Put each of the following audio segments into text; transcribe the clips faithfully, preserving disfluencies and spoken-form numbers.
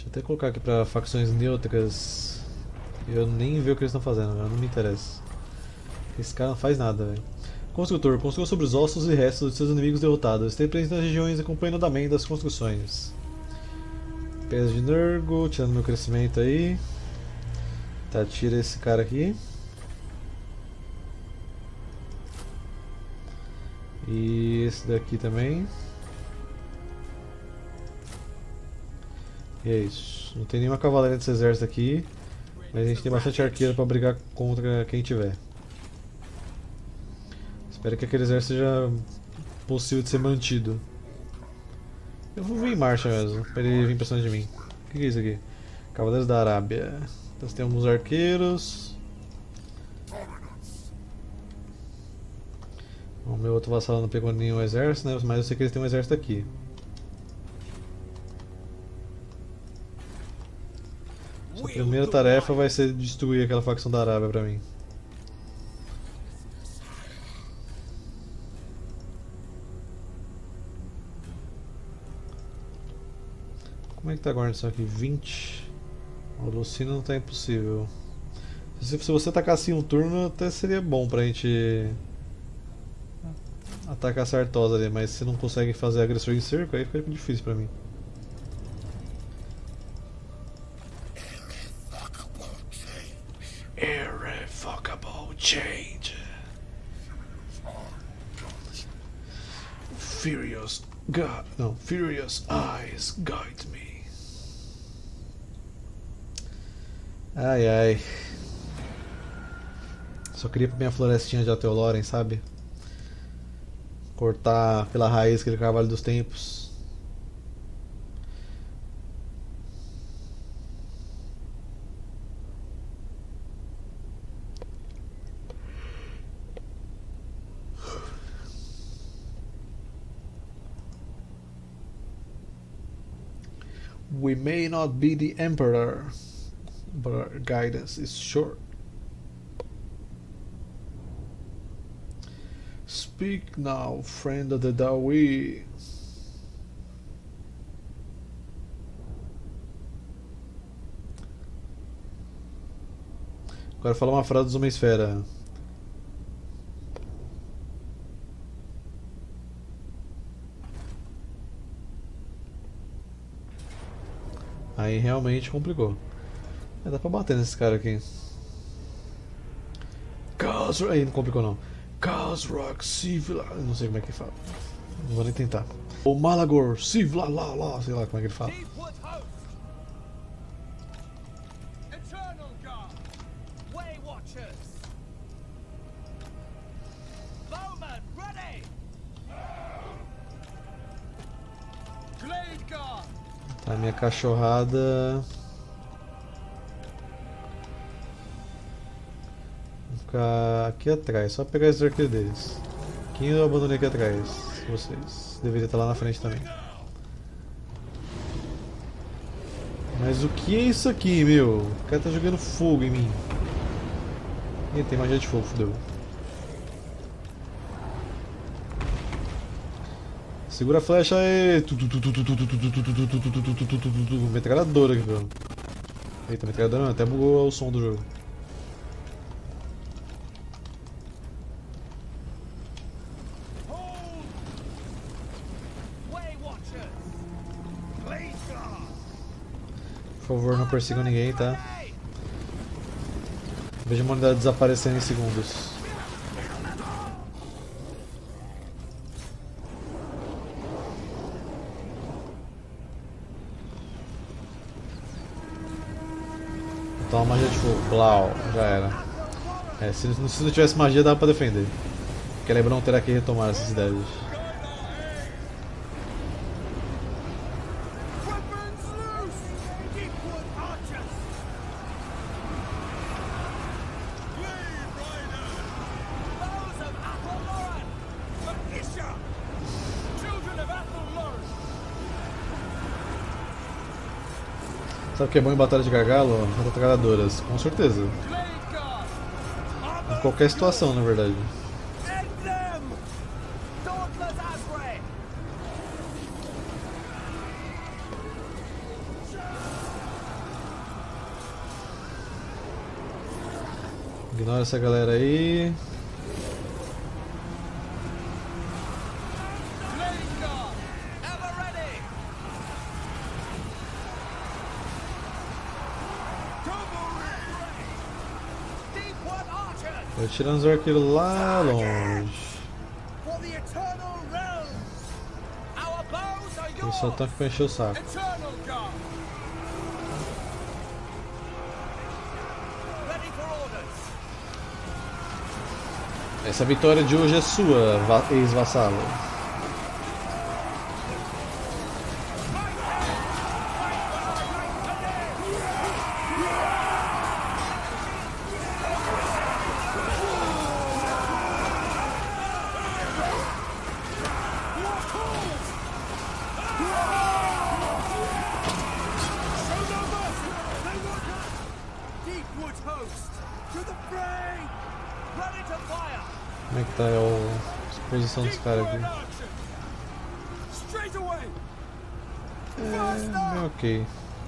eu até colocar aqui pra facções neutras. Eu nem ver o que eles estão fazendo, não me interessa. Esse cara não faz nada, velho. Construtor, construa sobre os ossos e restos de seus inimigos derrotados. Esteja presente nas regiões e acompanhe o andamento das construções. Pedra de Nurgle, tirando meu crescimento aí. Tá, tira esse cara aqui. E esse daqui também. E é isso. Não tem nenhuma cavalaria desse exército aqui. Mas a gente tem bastante arqueiro para brigar contra quem tiver. Espero que aquele exército seja possível de ser mantido. Eu vou vir em marcha mesmo, para ele vir pra cima de mim. O que é isso aqui? Cavaleiros da Arábia. Então tem alguns arqueiros. O meu outro vassalo não pegou nenhum exército, né? Mas eu sei que eles têm um exército aqui. A primeira tarefa vai ser destruir aquela facção da Arábia pra mim. Como é que tá a guarnição aqui? vinte. O Lucino não tá impossível. Se, se você atacasse em um turno, até seria bom pra gente atacar a Sartosa ali, mas se não consegue fazer agressor em cerco, aí fica difícil pra mim. Irrevocable change. Furious God, não, Furious Eyes guide me. Ai ai. Só queria pra minha florestinha de Ateoloren, sabe? Cortar pela raiz aquele cavalo dos tempos. We may not be the Emperor, but our guidance is sure. Speak now, friend of the Dawi. Agora fala uma frase do Uma Esfera. Aí realmente complicou. É, dá pra bater nesse cara aqui. Khazrak. Aí não complicou não. Khazrak Sivla. Não sei como é que fala. Não vou nem tentar. O Malagor Sivla lá lá. Sei lá como é que ele fala. A minha cachorrada. Vou ficar aqui atrás, só pegar esses arqueiros deles. Quem eu abandonei aqui atrás? Vocês. Deveria estar lá na frente também. Mas o que é isso aqui, meu? O cara tá jogando fogo em mim. Ih, tem magia de fogo, fodeu. Segura a flecha aí! Metralhadora aqui, velho. Eita, metralhadora não, até bugou o som do jogo. Por favor, não persigam ninguém, tá? Veja a humanidade desaparecendo em segundos. Toma magia de fogo, blau, já era. É, se, se não tivesse magia dava pra defender. Porque Lebron terá que retomar essas cidades. Sabe o que é bom em batalha de gargalo? Retragadoras, com certeza. Em qualquer situação, na verdade. Ignora essa galera aí. Tô tirando os arqueiros lá longe. Eles só estão aqui pra encher o saco. Essa vitória de hoje é sua, ex-vassalo. Como é que tá a posição dos caras aqui? É, ok.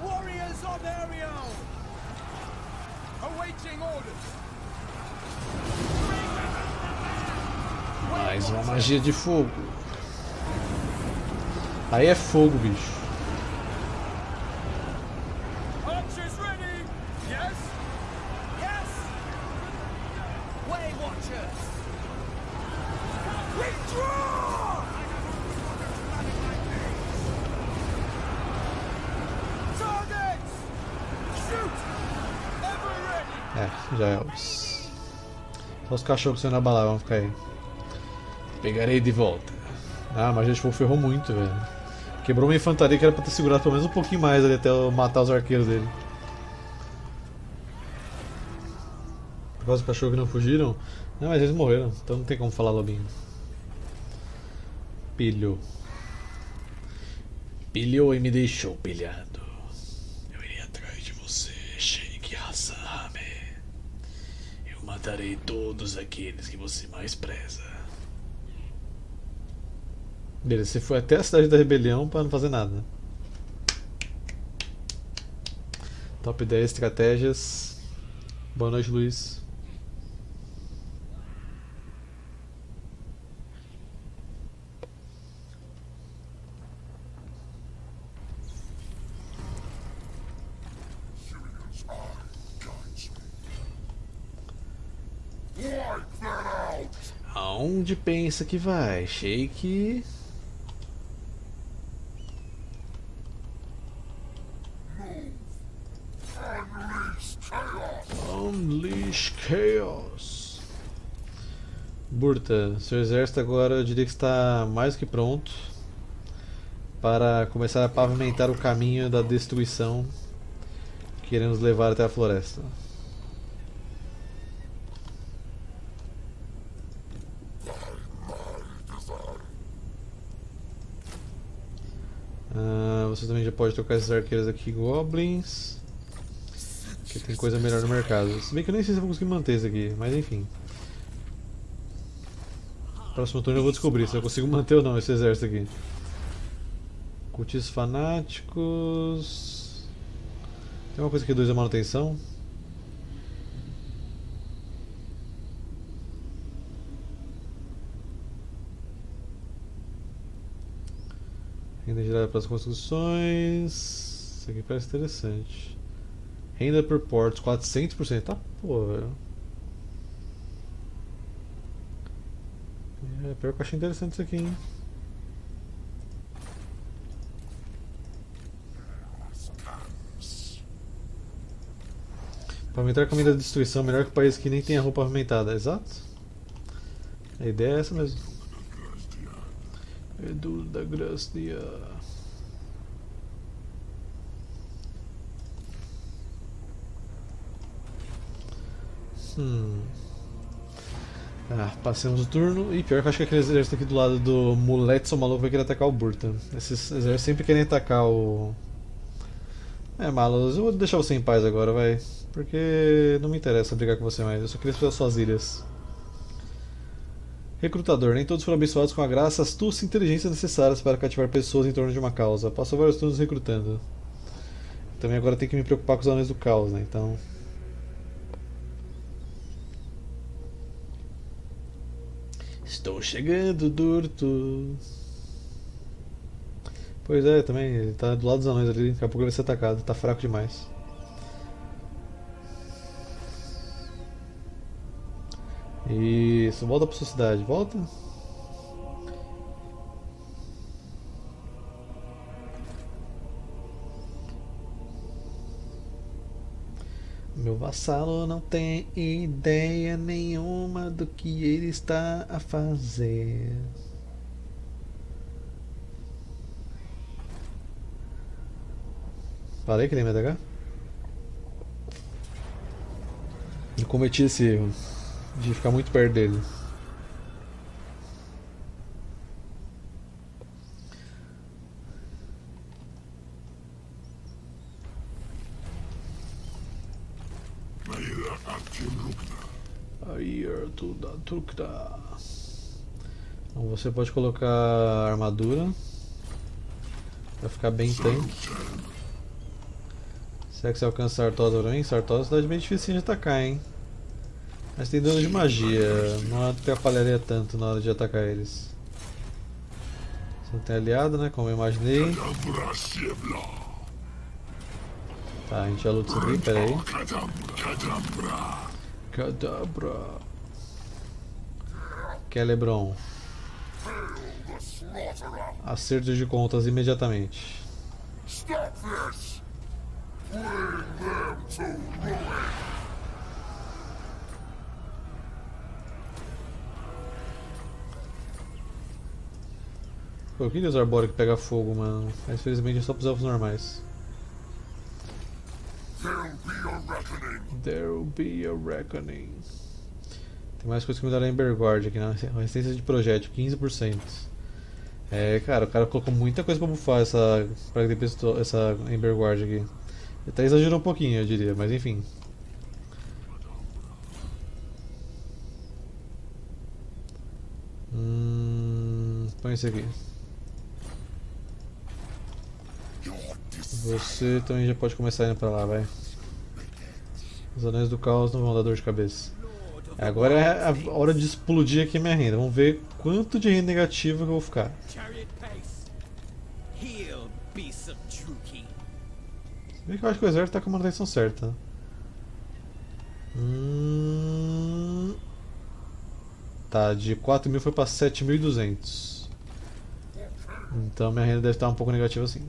Mais uma magia de fogo. Aí é fogo, bicho. É, já é os. Só os cachorros sendo abalados vão ficar aí. Pegarei de volta. Ah, mas a gente ferrou muito, velho. Quebrou uma infantaria que era pra ter segurado pelo menos um pouquinho mais ali até eu matar os arqueiros dele. Por causa dos cachorros que não fugiram? Não, mas eles morreram, então não tem como falar lobinho. Pilhou. Pilhou e me deixou pilhado. Eu iria atrás de você, Sheik Hassame. Eu matarei todos aqueles que você mais preza. Beleza, você foi até a cidade da rebelião pra não fazer nada. Top dez estratégias. Boa noite, Luiz. Aonde pensa que vai, Sheik? Unleash Chaos. Burta, seu exército agora eu diria que está mais que pronto para começar a pavimentar o caminho da destruição que iremos levar até a floresta. Ah, você também já pode trocar esses arqueiros aqui, goblins. Que tem coisa melhor no mercado. Se bem que eu nem sei se eu vou conseguir manter isso aqui, mas enfim. Próximo turno eu vou descobrir se eu consigo manter ou não esse exército aqui. Cultistas fanáticos. Tem uma coisa aqui, dois é manutenção. Renda gerada para as construções. Isso aqui parece interessante. Renda por portos, quatrocentos por cento. Tá, pô, velho. É, pior que eu achei interessante isso aqui, hein. Pavimentar caminho da destruição, melhor que o país que nem tem a roupa pavimentada. Exato. A ideia é essa mesmo. Edu da Gracia. Hum. Ah, passemos o turno. E pior que eu acho que aquele exército aqui do lado do Muletson maluco vai querer atacar o Burta. Esses exércitos sempre querem atacar o. É, Malus, eu vou deixar você em paz agora, vai. Porque não me interessa brigar com você mais, eu só queria explorar suas ilhas. Recrutador, nem todos foram abençoados com a graça, astúcia e inteligência necessárias para cativar pessoas em torno de uma causa. Passou vários turnos recrutando. Também agora tem que me preocupar com os anões do caos, né? Então. Estou chegando, Durto. Pois é, também, ele tá do lado dos anões ali, daqui a pouco ele vai ser atacado, tá fraco demais. Isso, volta pra sua cidade, volta. Meu vassalo não tem ideia nenhuma do que ele está a fazer. Falei que ele ia me atacar? Eu cometi esse erro de ficar muito perto dele. Então você pode colocar armadura pra ficar bem tanque. Será que você alcança Sartosa pra mim? Sartosa é cidade bem difícil de atacar, hein? Mas tem dano de magia, não atrapalharia tanto na hora de atacar eles. Você não tem aliado, né? Como eu imaginei. Tá, a gente já luta isso aqui, pera aí. Cadabra. Celebron. Acerto de contas imediatamente. Pô, eu queria usar Arbórea que pega fogo, mano. Mas infelizmente é só pros elfos normais. There'll be a reckoning. Tem mais coisa que me dará Emberguard aqui, né? Resistência de projétil, quinze por cento. É, cara, o cara colocou muita coisa pra bufar essa, pra essa Emberguard aqui. Ele até exagerou um pouquinho, eu diria, mas enfim. Hum, põe esse aqui. Você também já pode começar indo pra lá, vai. Os anéis do caos não vão dar dor de cabeça. Agora é a hora de explodir aqui minha renda. Vamos ver quanto de renda negativa que eu vou ficar. Se bem que eu acho que o exército tá com a manutenção certa. Hum... Tá, de quatro mil foi pra sete mil e duzentos. Então minha renda deve estar um pouco negativa assim.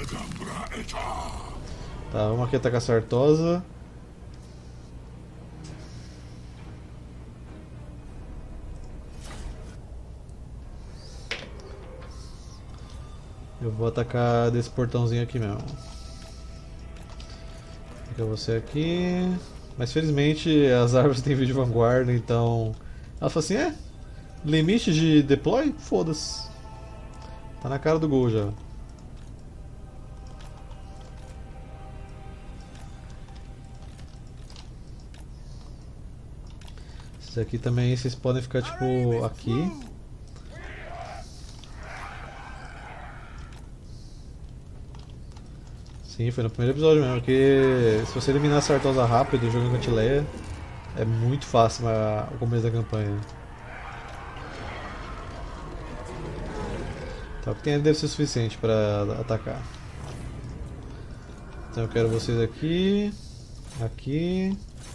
Tá, vamos aqui atacar a Sartosa. Eu vou atacar desse portãozinho aqui mesmo. Fica você aqui. Mas felizmente as árvores têm vídeo de vanguarda, então... Ela falou assim, é? Limite de deploy? Foda-se. Tá na cara do gol já. Esses aqui também, vocês podem ficar tipo aqui. Sim, foi no primeiro episódio mesmo, porque se você eliminar a Sartosa rápido jogando Cantileia, é muito fácil o começo da campanha. Então o que tem ali deve ser suficiente para atacar. Então eu quero vocês aqui, aqui.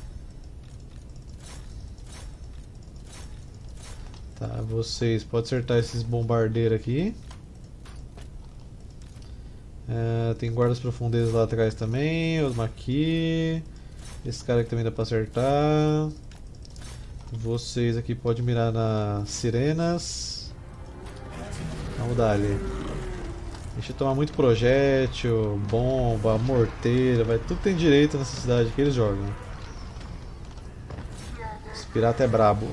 Tá, vocês podem acertar esses bombardeiros aqui. É, tem guardas profundezas lá atrás também, os aqui. Esse cara aqui também dá pra acertar. Vocês aqui podem mirar nas sirenas. Vamos dar ali. Deixa eu tomar muito projétil, bomba, morteira, vai tudo tem direito nessa cidade que eles jogam. Esse pirata é brabo.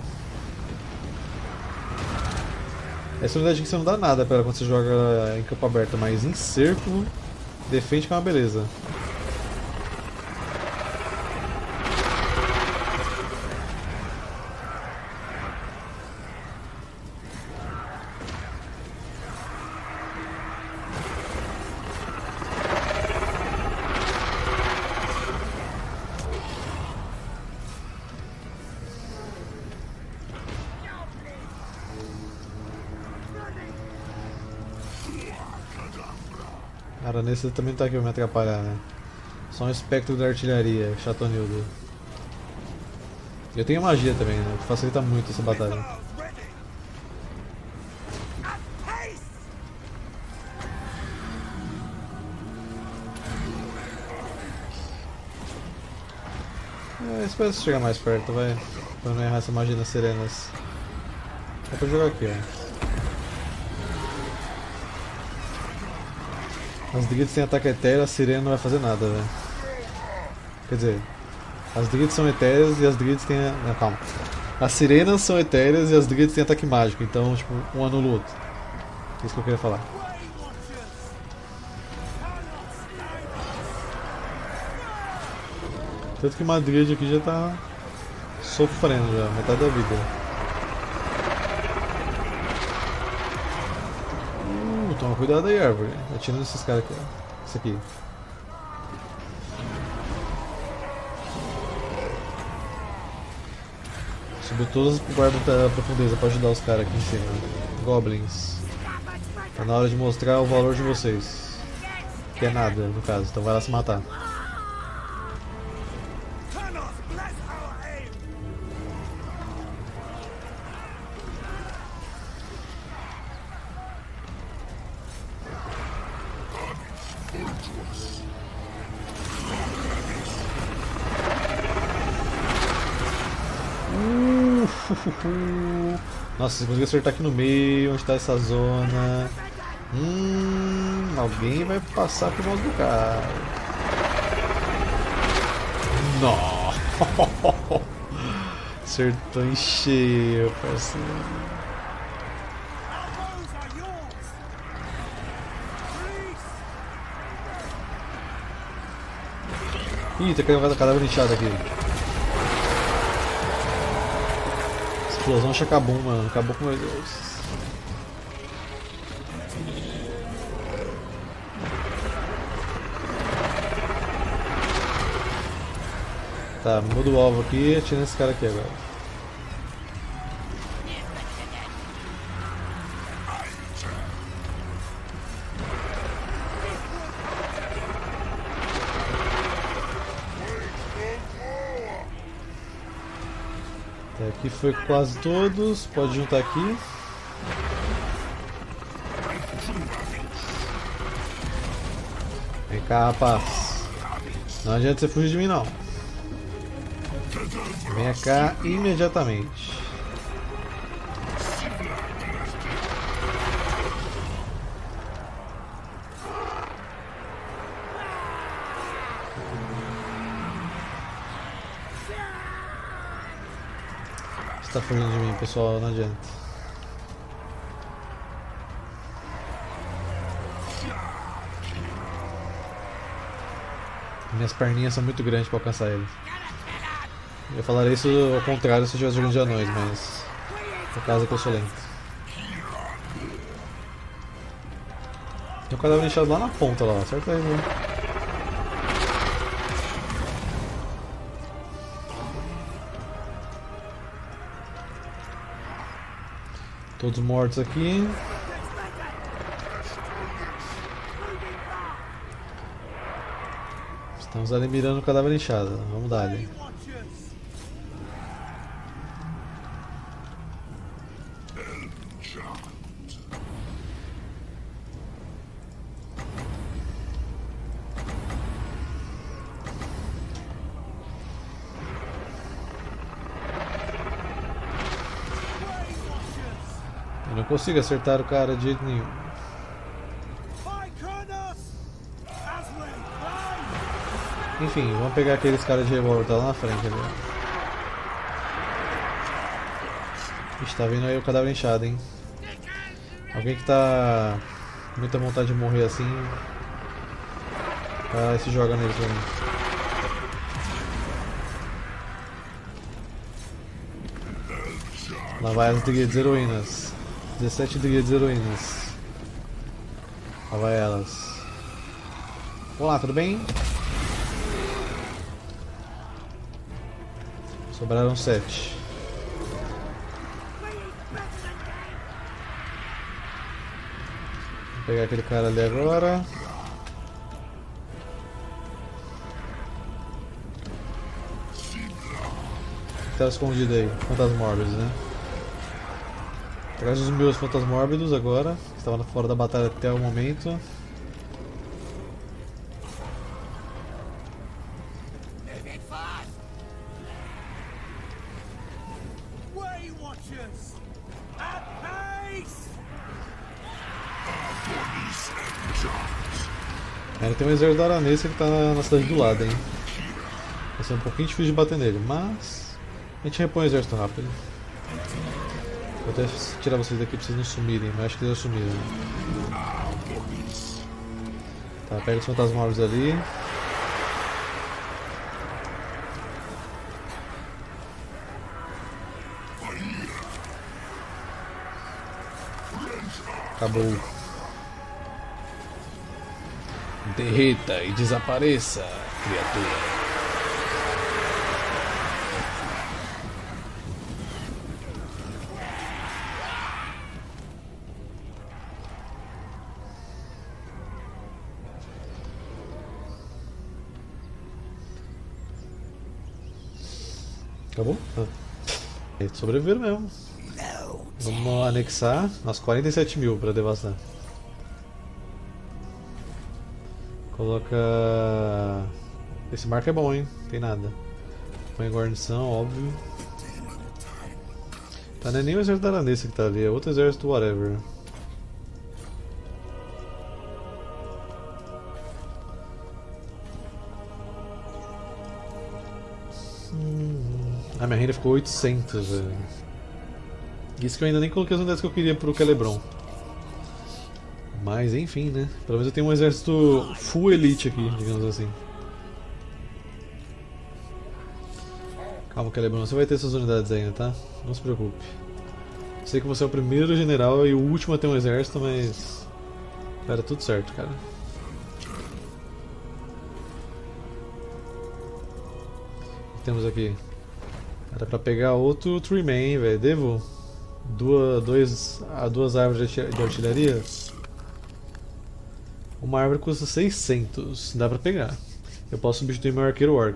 Essa unidade aqui você não dá nada pra ela quando você joga em campo aberto, mas em círculo, defende que é uma beleza. Cara, nesse também não tá aqui pra me atrapalhar, né? Só um espectro da artilharia, chatonildo. Eu tenho magia também, né? Que facilita muito essa batalha. É, espero chegar mais perto, vai. Pra não errar essa magia nas sirenas. Dá pra jogar aqui, ó. As druids têm ataque etéreo, a sirena não vai fazer nada, velho. Quer dizer, as druids são etéreas e as druids têm. Não, calma. As sirenas são etéreas e as druids têm ataque mágico, então, tipo, um anula o outro. É isso que eu queria falar. Tanto que uma druid aqui já tá sofrendo já, metade da vida. Uh, toma cuidado aí, árvore. Atira nesses caras aqui, ó. Esse aqui. Subiu todas as guardas da profundeza pra ajudar os caras aqui em cima. Goblins. Tá na hora de mostrar o valor de vocês. Que é nada, no caso, então vai lá se matar. Nossa, se conseguir acertar aqui no meio, onde está essa zona. Hum, alguém vai passar por mão do cara. Nossa! Acertou em cheio, parceiro. Ih, tá caindo um cadáver inchado aqui. Explosão Chacabum, mano. Acabou com meus Deus. Tá, muda o alvo aqui e atira nesse cara aqui agora. Tá, aqui foi quase todos. Pode juntar aqui. Vem cá, rapaz. Não adianta você fugir de mim, não. Venha cá imediatamente. Você tá fugindo de mim, pessoal, não adianta. Minhas perninhas são muito grandes para alcançar ele. Eu falaria isso ao contrário se eu estivesse jogando de anões, mas no caso é que eu sou lento. Tem um cadáver inchado lá na ponta, lá, acerta aí, mano. Todos mortos aqui. Estamos ali mirando o cadáver inchado, vamos dar ali. Eu não consigo acertar o cara de jeito nenhum. Enfim, vamos pegar aqueles caras de revólver, tá lá na frente ali. Ixi, tá vindo aí o cadáver inchado, hein? Alguém que tá com muita vontade de morrer assim, vai se joga neles pra mim. Lá vai as druids heroínas. dezessete druids heroínas. Lá vai elas. Olá, tudo bem? Sobraram sete. Vou pegar aquele cara ali agora. que tava escondido aí? Fantasmórbidos, né? Traz os meus fantasmórbidos agora, que estavam fora da batalha até o momento. Ainda tem um exército da Aranesa que tá na, na cidade do lado, hein? Vai ser um pouquinho difícil de bater nele, mas a gente repõe o exército rápido. Vou até tirar vocês daqui pra vocês não sumirem, mas acho que eles já sumiram. Tá, pega os fantasmórbidos ali. Acabou. Derreta e desapareça, criatura. Acabou? Ah. Sobreviveram mesmo. Vamos anexar umas quarenta e sete mil para devastar. Coloca. Esse marco é bom, hein? Tem nada. Põe guarnição, óbvio. Tá, não é nem o exército da Aranesa que tá ali, é outro exército, whatever. Hum. Ah, minha renda ficou oitocentos, velho. Isso que eu ainda nem coloquei as unidades que eu queria pro Celebron. Mas enfim, né? Pelo menos eu tenho um exército full elite aqui, digamos assim. Calma, Celebron, você vai ter essas unidades ainda, tá? Não se preocupe. Sei que você é o primeiro general e o último a ter um exército, mas... vai dar tudo certo, cara. O que temos aqui? Era pra pegar outro Tree Man, velho. Devo? Duas, dois, duas árvores de artilharia? Uma árvore custa seiscentos, dá pra pegar. Eu posso substituir meu arqueiro orc.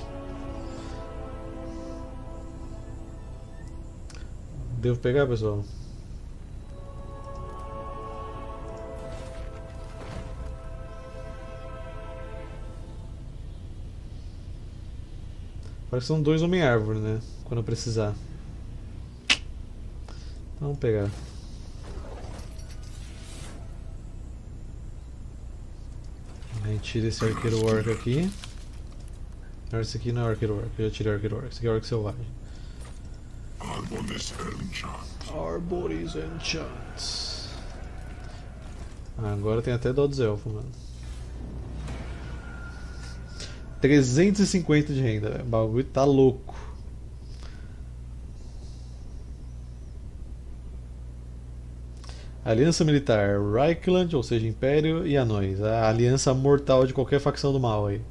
Devo pegar, pessoal? Parece que são dois homem-árvore, né? Quando eu precisar. Vamos pegar. A gente tira esse arqueiro orc aqui. Não, esse aqui não é arqueiro orc, eu já tirei o arqueiro orc. Esse aqui é orc selvagem. Arboris Enchant. Ah, agora tem até dó dos elfos, mano. trezentos e cinquenta de renda, véio. O bagulho tá louco. Aliança Militar, Reichland, ou seja, Império e Anões. A aliança mortal de qualquer facção do mal aí.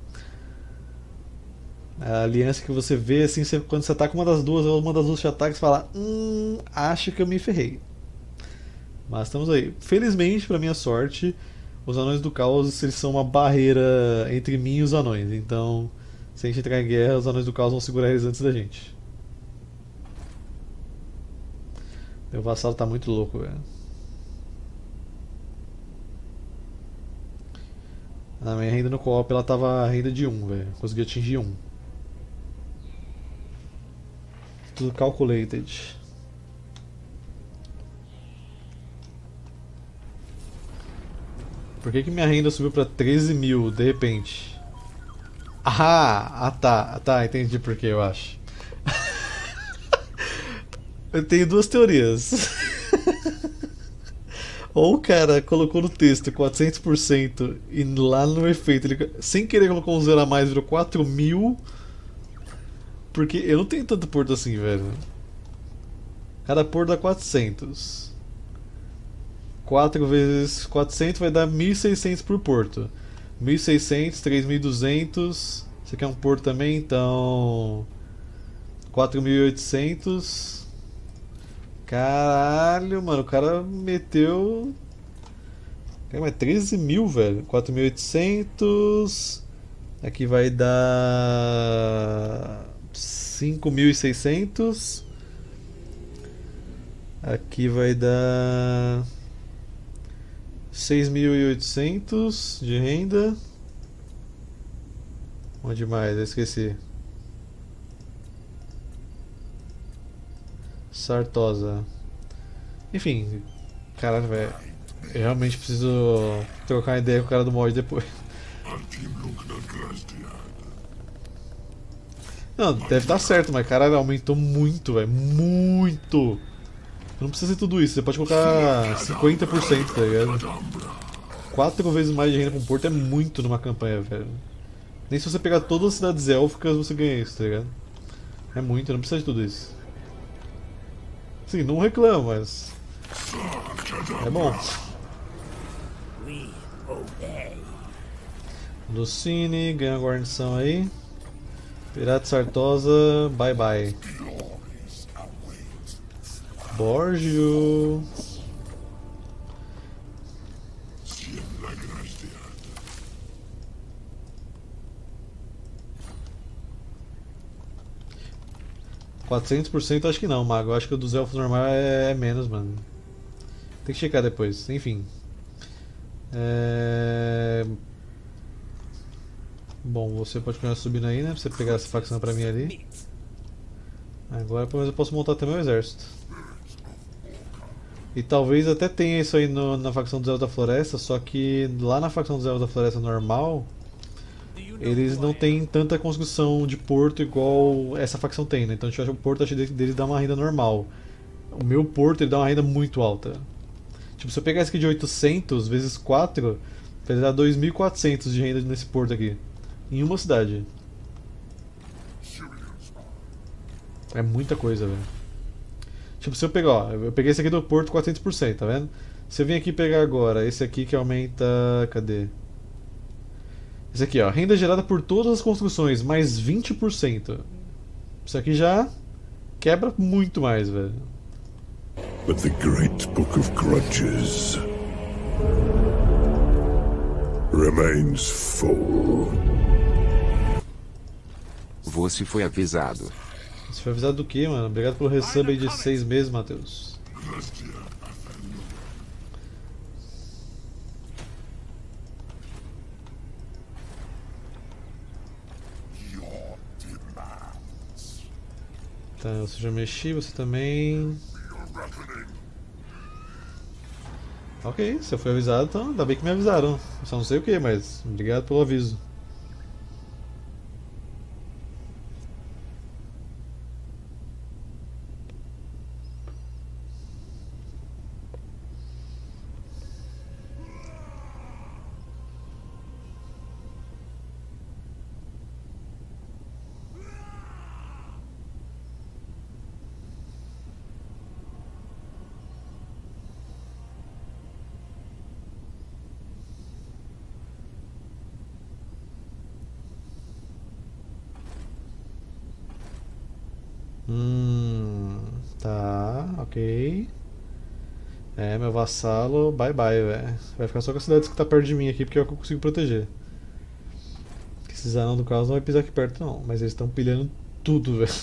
A aliança que você vê assim, você, quando você ataca uma das duas, ou uma das duas te ataca, você fala: Hum, acho que eu me ferrei. Mas estamos aí. Felizmente, pra minha sorte, os Anões do Caos eles são uma barreira entre mim e os anões. Então, se a gente entrar em guerra, os Anões do Caos vão segurar eles antes da gente. Meu vassalo tá muito louco, velho. A minha renda no co-op ela tava a renda de um, velho. Consegui atingir um. Tudo calculated. Por que que minha renda subiu pra treze mil de repente? Ah, ah tá, tá, entendi por que eu acho. Eu tenho duas teorias. Ou o cara colocou no texto quatrocentos por cento e lá no efeito ele sem querer colocou um zero a mais, virou quatro mil. Porque eu não tenho tanto porto assim, velho. Cada porto dá quatrocentos. quatro vezes quatrocentos vai dar mil e seiscentos por porto. mil e seiscentos, três mil e duzentos. Isso aqui é um porto também, então... quatro mil e oitocentos. Caralho, mano, o cara meteu... Caramba, é treze mil, velho. quatro mil e oitocentos. Aqui vai dar... cinco mil e seiscentos. Aqui vai dar seis mil e oitocentos de renda. Onde mais? Eu esqueci. Sartosa. Enfim, caralho, velho. Eu realmente preciso trocar uma ideia com o cara do mod depois. Não, deve estar certo, mas caralho, aumentou muito, velho. Muito! Não precisa ser tudo isso, você pode colocar cinquenta por cento, tá ligado? Quatro vezes mais de renda com porto é muito numa campanha, velho. Nem se você pegar todas as cidades élficas você ganha isso, tá ligado? É muito, não precisa de tudo isso. Sim, não reclamo, mas... é bom. Lucine, ganha a guarnição aí. Pirata Sartosa, bye bye. Borgio. quatrocentos por cento acho que não, Mago. Acho que o dos elfos normal é, é menos, mano. Tem que checar depois. Enfim. É... Bom, você pode continuar subindo aí, né? Pra você pegar essa facção pra mim ali. Agora pelo menos eu posso montar até meu exército. E talvez até tenha isso aí no, na facção dos Elfos da Floresta, só que lá na facção dos Elfos da Floresta normal, eles não têm tanta construção de porto igual essa facção tem, né? Então o porto acho que deles dá uma renda normal. O meu porto ele dá uma renda muito alta. Tipo, se eu pegar esse aqui de oitocentos vezes quatro, ele dá dois mil e quatrocentos de renda nesse porto aqui. Em uma cidade. É muita coisa, velho. Tipo, se eu pegar, ó, eu peguei esse aqui do porto quatrocentos por cento, tá vendo? Se eu vim aqui pegar agora esse aqui que aumenta... cadê? Esse aqui, ó, renda gerada por todas as construções, mais vinte por cento. Isso aqui já quebra muito mais, velho. But the great book of grudges remains full. Você foi avisado. Você foi avisado do que, mano? Obrigado pelo resub aí de seis meses, Matheus. Tá, você já mexi, você também. Ok, você foi avisado, então ainda bem que me avisaram. Eu só não sei o que, mas obrigado pelo aviso. Hum, tá, ok. É, meu vassalo, bye bye, velho. Vai ficar só com as cidades que tá perto de mim aqui, porque é o que eu consigo proteger. Esses anão do caos não vai pisar aqui perto não, mas eles estão pilhando tudo, velho.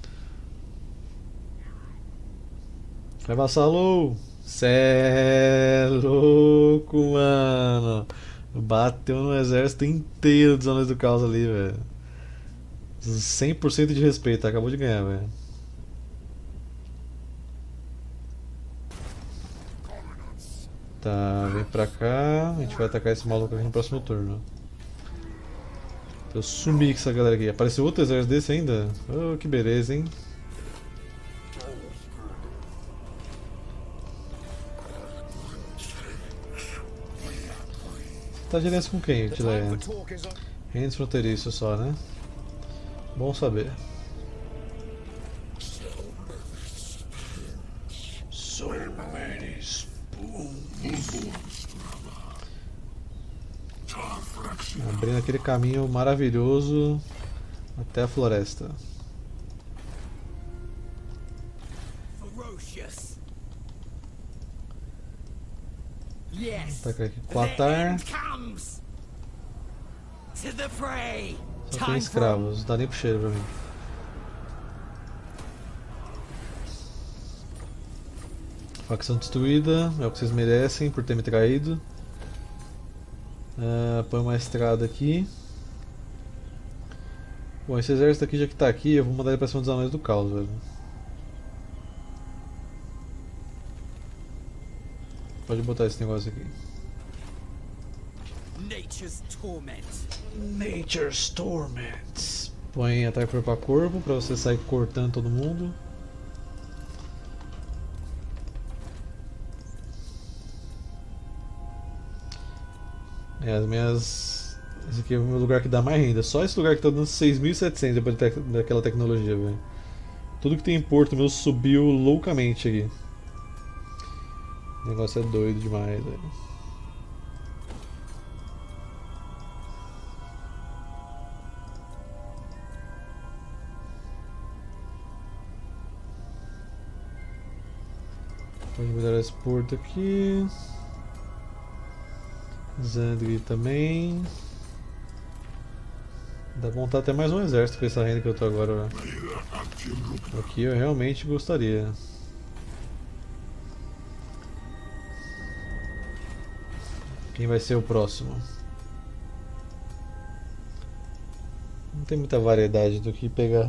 Vai, vassalo! Cê é louco, mano! Bateu no exército inteiro dos anões do caos ali, velho. cem por cento de respeito, acabou de ganhar, velho. Tá, vem pra cá. A gente vai atacar esse maluco aqui no próximo turno. Eu sumi com essa galera aqui. Apareceu outro exército desse ainda? Oh, que beleza, hein? Tá de aliança com quem, Tileia? Reinos fronteiriços só, né? Bom saber. So many spoons. Abrindo aquele caminho maravilhoso até a floresta. Atacar aqui com o Atar. Só tem escravos, não dá nem pro cheiro pra mim. Facção destruída, é o que vocês merecem por ter me traído. Uh, põe uma estrada aqui. Bom, esse exército aqui já que tá aqui, eu vou mandar ele pra cima dos anões do caos, velho. Pode botar esse negócio aqui. Nature's torment. Nature's torment. Põe ataque corpo a corpo pra você sair cortando todo mundo. É, as minhas... Esse aqui é o meu lugar que dá mais renda. Só esse lugar que tá dando seis mil e setecentos depois daquela tecnologia, velho. Tudo que tem em porto meu subiu loucamente aqui. O negócio é doido demais, velho. Pode melhorar esse porto aqui. Zandri também. Dá pra montar até mais um exército com essa renda que eu tô agora. Aqui eu realmente gostaria. Quem vai ser o próximo? Não tem muita variedade do que pegar.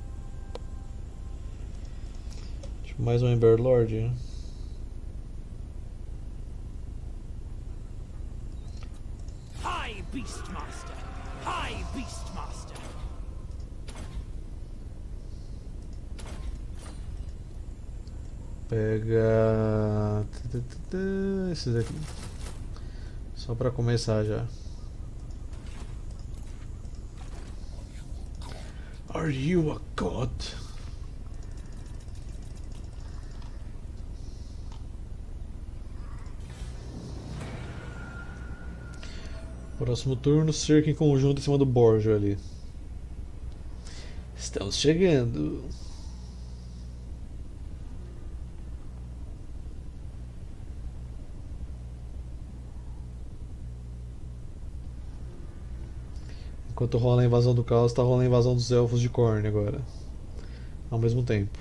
Tipo, mais um Ember Lord. High Beastmaster! High Beastmaster! Pega esses aqui. Só pra começar já. Are you a god? Próximo turno, cerca em conjunto em cima do Borjo ali. Estamos chegando. Enquanto rola a invasão do caos, tá rolando a invasão dos elfos de Khorne agora. Ao mesmo tempo.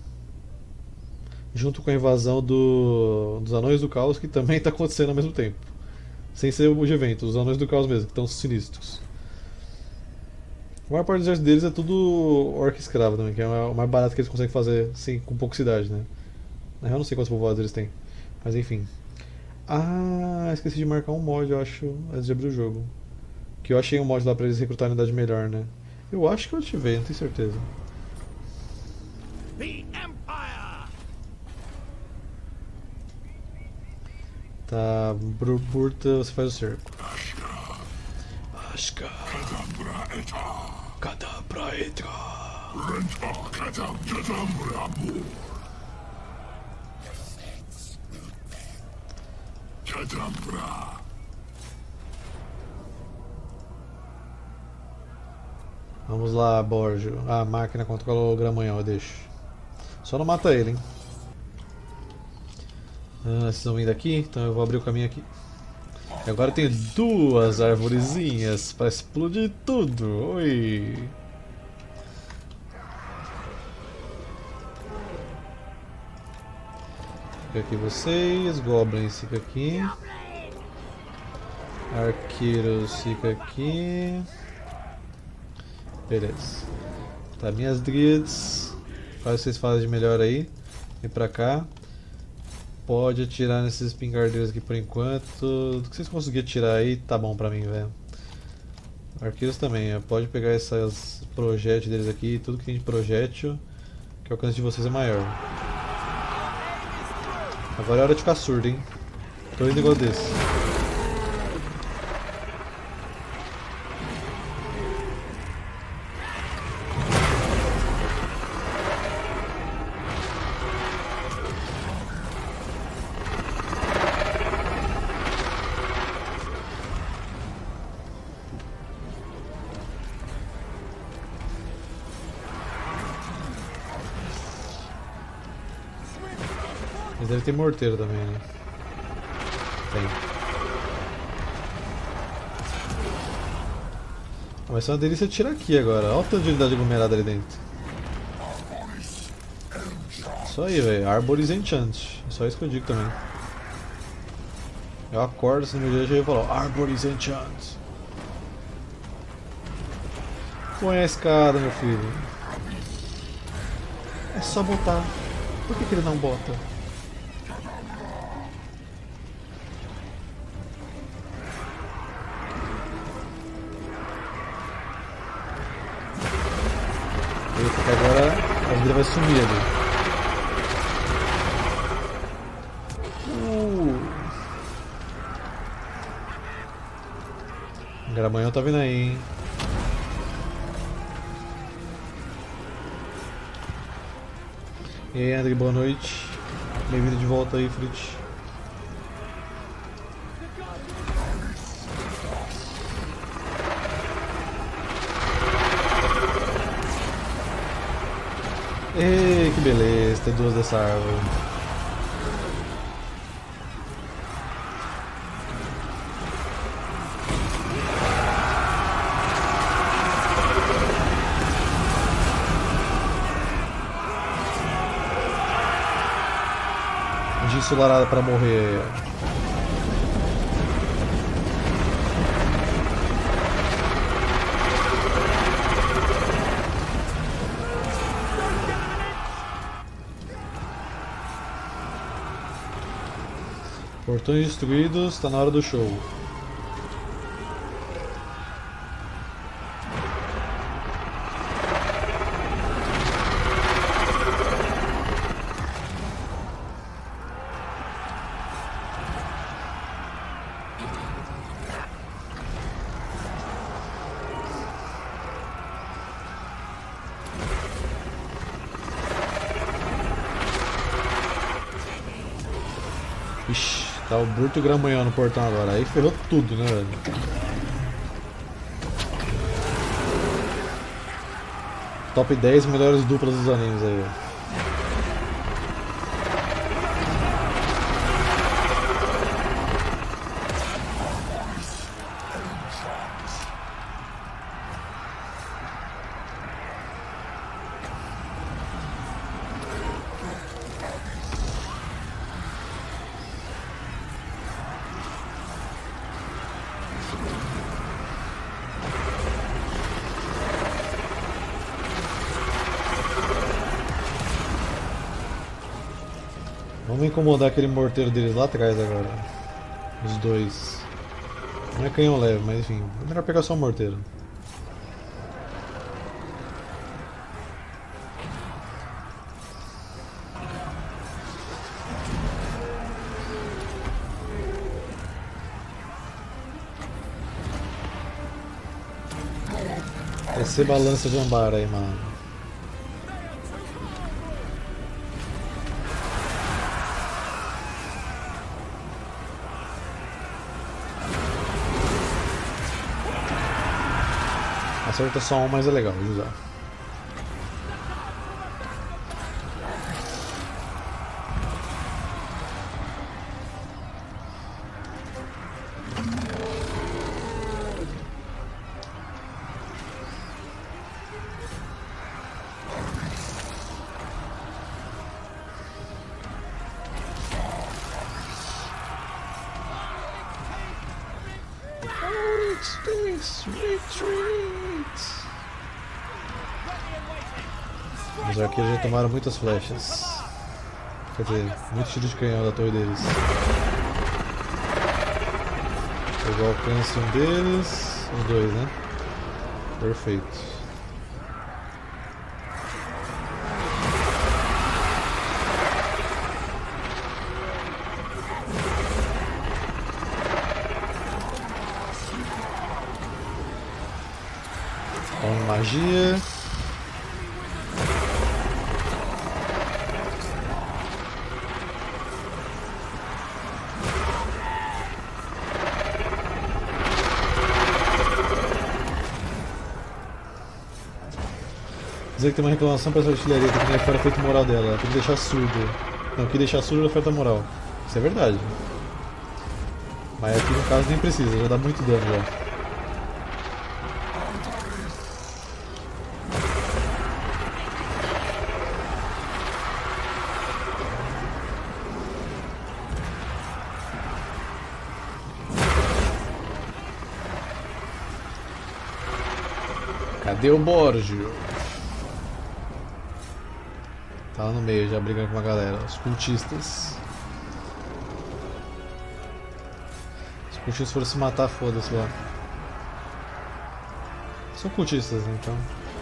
Junto com a invasão do, dos anões do caos, que também tá acontecendo ao mesmo tempo. Sem ser o de evento, os anões do caos mesmo, que estão sinistros. A maior parte dos exércitos deles é tudo orc escravo também, que é o mais barato que eles conseguem fazer sem, com pouca cidade, né? Na real, eu não sei quantos povoados eles têm. Mas enfim. Ah, esqueci de marcar um mod, eu acho, antes de abrir o jogo. Que eu achei um mod lá pra eles recrutarem unidade melhor, né? Eu acho que eu ativei, não tenho certeza. The Empire! Tá, Burta, você faz o cerco. Ashka. Kadabra Etra. Vamos lá, Borjo. Ah, a máquina controla o gramanhão, eu deixo. Só não mata ele, hein? Ah, vocês vão vir daqui? Então eu vou abrir o caminho aqui. E agora tem duas arvorezinhas para explodir tudo. Oi! Fica aqui vocês, Goblins fica aqui. Arqueiros fica aqui. Beleza. Tá, minhas Dríades. Faz o que vocês fazem de melhor aí. Vem pra cá. Pode atirar nesses espingardeiros aqui por enquanto. Do que vocês conseguirem atirar aí, tá bom pra mim, velho. Arqueiros também, ó. Pode pegar esses projéteis deles aqui. Tudo que tem de projétil, que o alcance de vocês é maior. Agora é hora de ficar surdo, hein. Tô indo igual desse. Mas deve ter morteiro também, né? Tem. Ah, vai ser uma delícia tirar aqui agora. Olha o tanto de unidade aglomerada ali dentro. Isso aí, velho. Arboris Enchant. É só isso que eu digo também. Eu acordo assim no meu dia e já falo Arboris Enchant. Põe a escada, meu filho. É só botar. Por que, que ele não bota? Eita, que agora a vida vai sumir ali. Uh. Gramanhão tá vindo aí, hein? E aí, André, boa noite. Bem-vindo de volta aí, Fritz. Ei, que beleza, ter duas dessa árvore. Ensolarada para morrer. Portões destruídos, tá na hora do show. Ixi, tá o Bruto e o Gramanhão no portão agora. Aí ferrou tudo, né, velho? Top dez melhores duplas dos animes aí, velho. Vamos incomodar aquele morteiro deles lá atrás agora. Os dois. Não é canhão leve, mas enfim. É melhor pegar só o morteiro. Receba a lança de Ambara aí, mano. Acerta só um, mas é legal de usar. Os arqueiros já tomaram muitas flechas. Quer dizer, muito tiro de canhão da torre deles. Pegou o alcance um deles. Os dois, né? Perfeito. Com magia. Dizer que tem uma reclamação para essa artilharia, que não é fora efeito moral dela, ela tem que deixar surdo. Não, que deixar surdo afeta a moral. Isso é verdade. Mas aqui no caso nem precisa, já dá muito dano já. Cadê o Borgio? Tá lá no meio, já brigando com uma galera. Os cultistas. Os cultistas foram se matar, foda-se lá. São cultistas, né, então.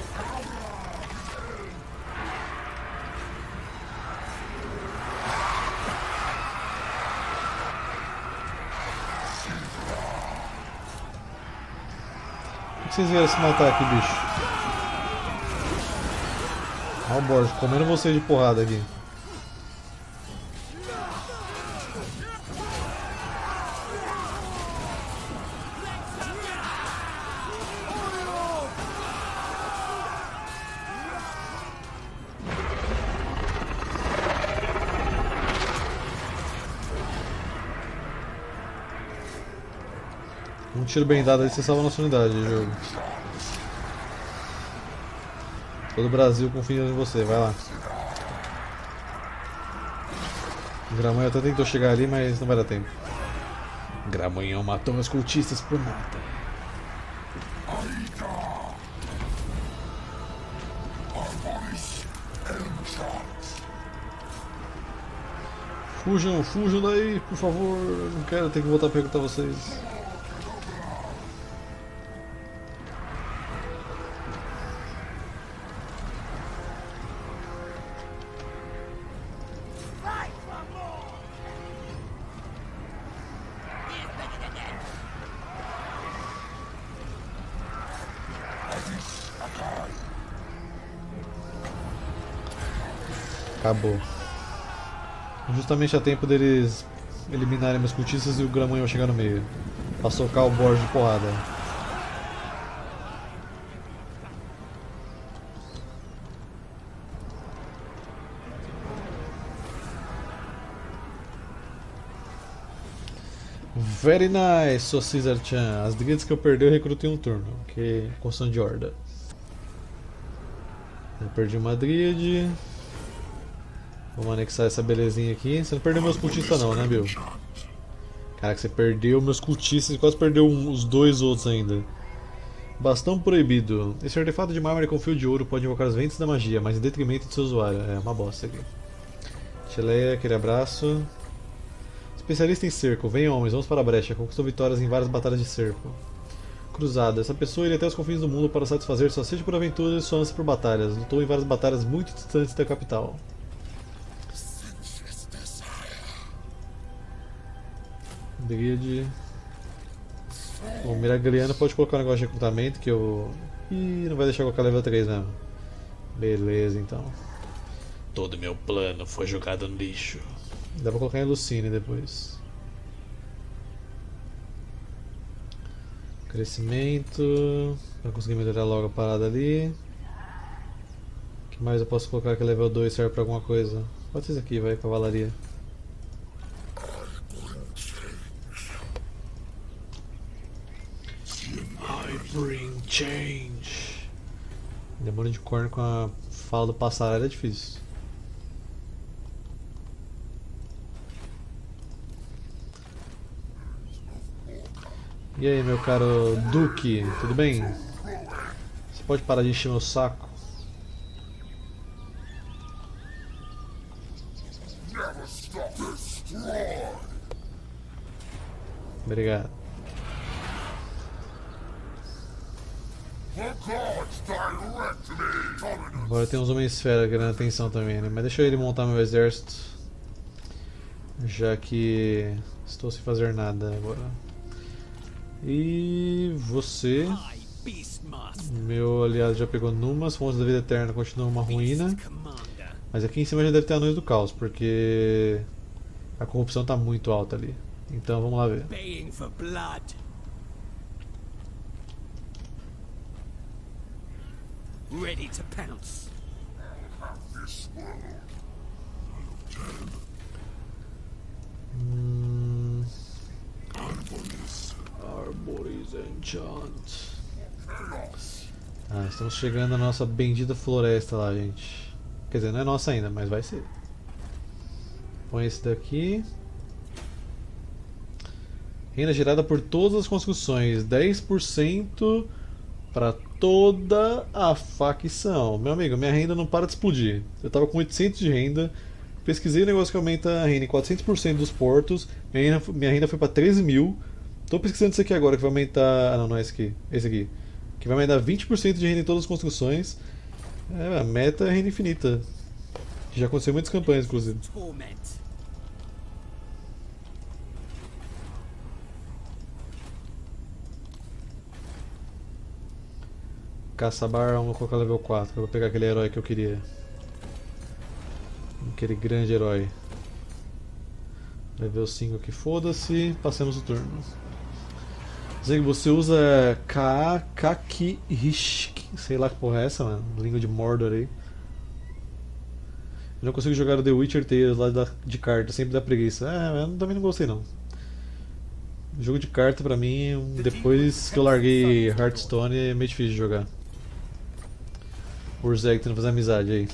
Por que vocês vieram se matar aqui, bicho? Olha o Borges comendo vocês de porrada aqui. Um tiro bem dado aí, você salva a nossa unidade de jogo. Todo o Brasil confia em você, vai lá. O Gramanhão até tentou chegar ali, mas não vai dar tempo. Gramanhão matou meus cultistas por nada. Fujam, fujam daí, por favor. Não quero ter que voltar a perguntar a vocês. Acabou. Justamente a tempo deles eliminarem meus cultistas e o Gramanhão chegar no meio. Pra socar o Borges de porrada. Very nice, sou Caesar-chan. As drigas que eu perdi eu recrutei um turno. Que é construção de horda. Eu perdi uma dríade. Vamos anexar essa belezinha aqui. Você não perdeu meus cultistas não, né, Bill? Caraca, você perdeu meus cultistas e quase perdeu um, os dois outros ainda. Bastão proibido. Esse artefato de mármore com fio de ouro pode invocar os ventos da magia, mas em detrimento do seu usuário. É uma bosta aqui. Cheleia, aquele abraço. Especialista em cerco. Venham, homens, vamos para a brecha. Conquistou vitórias em várias batalhas de cerco. Cruzada. Essa pessoa iria até os confins do mundo para satisfazer sua sede por aventuras e sua ânsia por batalhas. Lutou em várias batalhas muito distantes da capital. Dríade. O Miragliano pode colocar um negócio de recrutamento que eu... Ih, não vai deixar eu colocar level três mesmo. Beleza, então. Todo meu plano foi jogado no lixo. Dá pra colocar em Lucine depois. Crescimento. Pra conseguir melhorar logo a parada ali. O que mais eu posso colocar que level dois serve pra alguma coisa? Pode ser isso aqui, vai, cavalaria. I bring change. Demônio de corno com a fala do passaralho é difícil. E aí, meu caro Duque, tudo bem? Você pode parar de encher meu saco? Obrigado. Agora tem uns Homem-Esfera querendo atenção também, né? Mas deixa ele montar meu exército. Já que estou sem fazer nada agora. E você, meu aliado já pegou Numas, Fontes da Vida Eterna continua uma ruína. Mas aqui em cima já deve ter Anões do Caos, porque a corrupção está muito alta ali. Então vamos lá ver. Ready to pounce. Hum... Arboris Enchant. Ah, estamos chegando na nossa bendita floresta lá, gente. Quer dizer, não é nossa ainda, mas vai ser. Põe esse daqui. Renda gerada por todas as construções. dez por cento para toda a facção. Meu amigo, minha renda não para de explodir. Eu tava com oitocentos de renda, pesquisei o negócio que aumenta a renda em quatrocentos por cento dos portos, minha renda, minha renda foi pra treze mil. Tô pesquisando isso aqui agora que vai aumentar. Ah, não, não é esse aqui. Esse aqui. Que vai aumentar vinte por cento de renda em todas as construções. É, a meta é renda infinita. Já aconteceu em muitas campanhas, inclusive. Torment. Caçabar, vamos colocar level quatro. Eu vou pegar aquele herói que eu queria. Aquele grande herói. Level cinco aqui, foda-se. Passemos o turno. Zeg, você usa Kakihishk. Sei lá que porra é essa, mano. Língua de Mordor aí. Eu não consigo jogar o The Witcher Tales lá de carta, sempre dá preguiça. Ah, eu também não gostei não. Jogo de carta pra mim, depois que eu larguei Hearthstone, é meio difícil de jogar. Por Zeg tentando fazer amizade aí.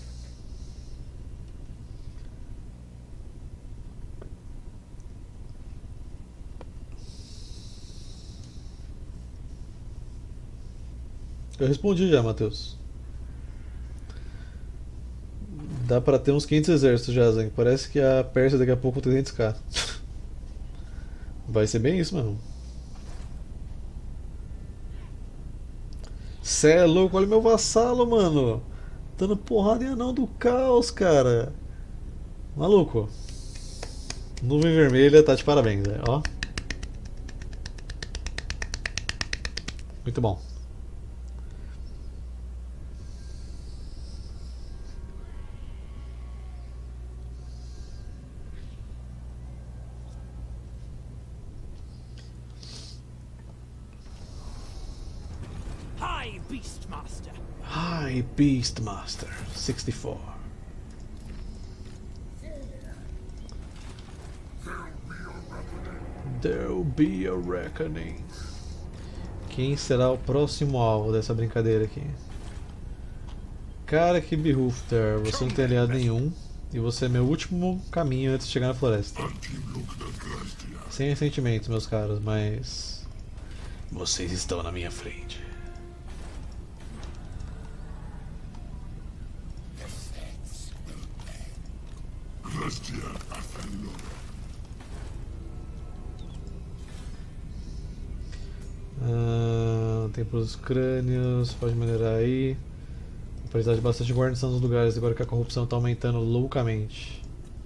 Eu respondi já, Matheus. Dá pra ter uns quinhentos exércitos já, Zeg. Parece que a Pérsia daqui a pouco trezentos k. Vai ser bem isso, mano. Cê é louco, olha meu vassalo, mano. Dando porrada em anão do caos, cara. Maluco. Nuvem vermelha tá de parabéns, velho. Ó. Muito bom. High Beastmaster. High Beastmaster sixty four. There'll be a reckoning. Quem será o próximo alvo dessa brincadeira aqui? Cara, que Behooter, você não tem aliado nenhum e você é meu último caminho antes de chegar na floresta. Sem ressentimentos, meus caros, mas vocês estão na minha frente. Ah, tempo dos crânios, pode melhorar aí. Vou precisar de bastante guarnição nos lugares agora que a corrupção está aumentando loucamente.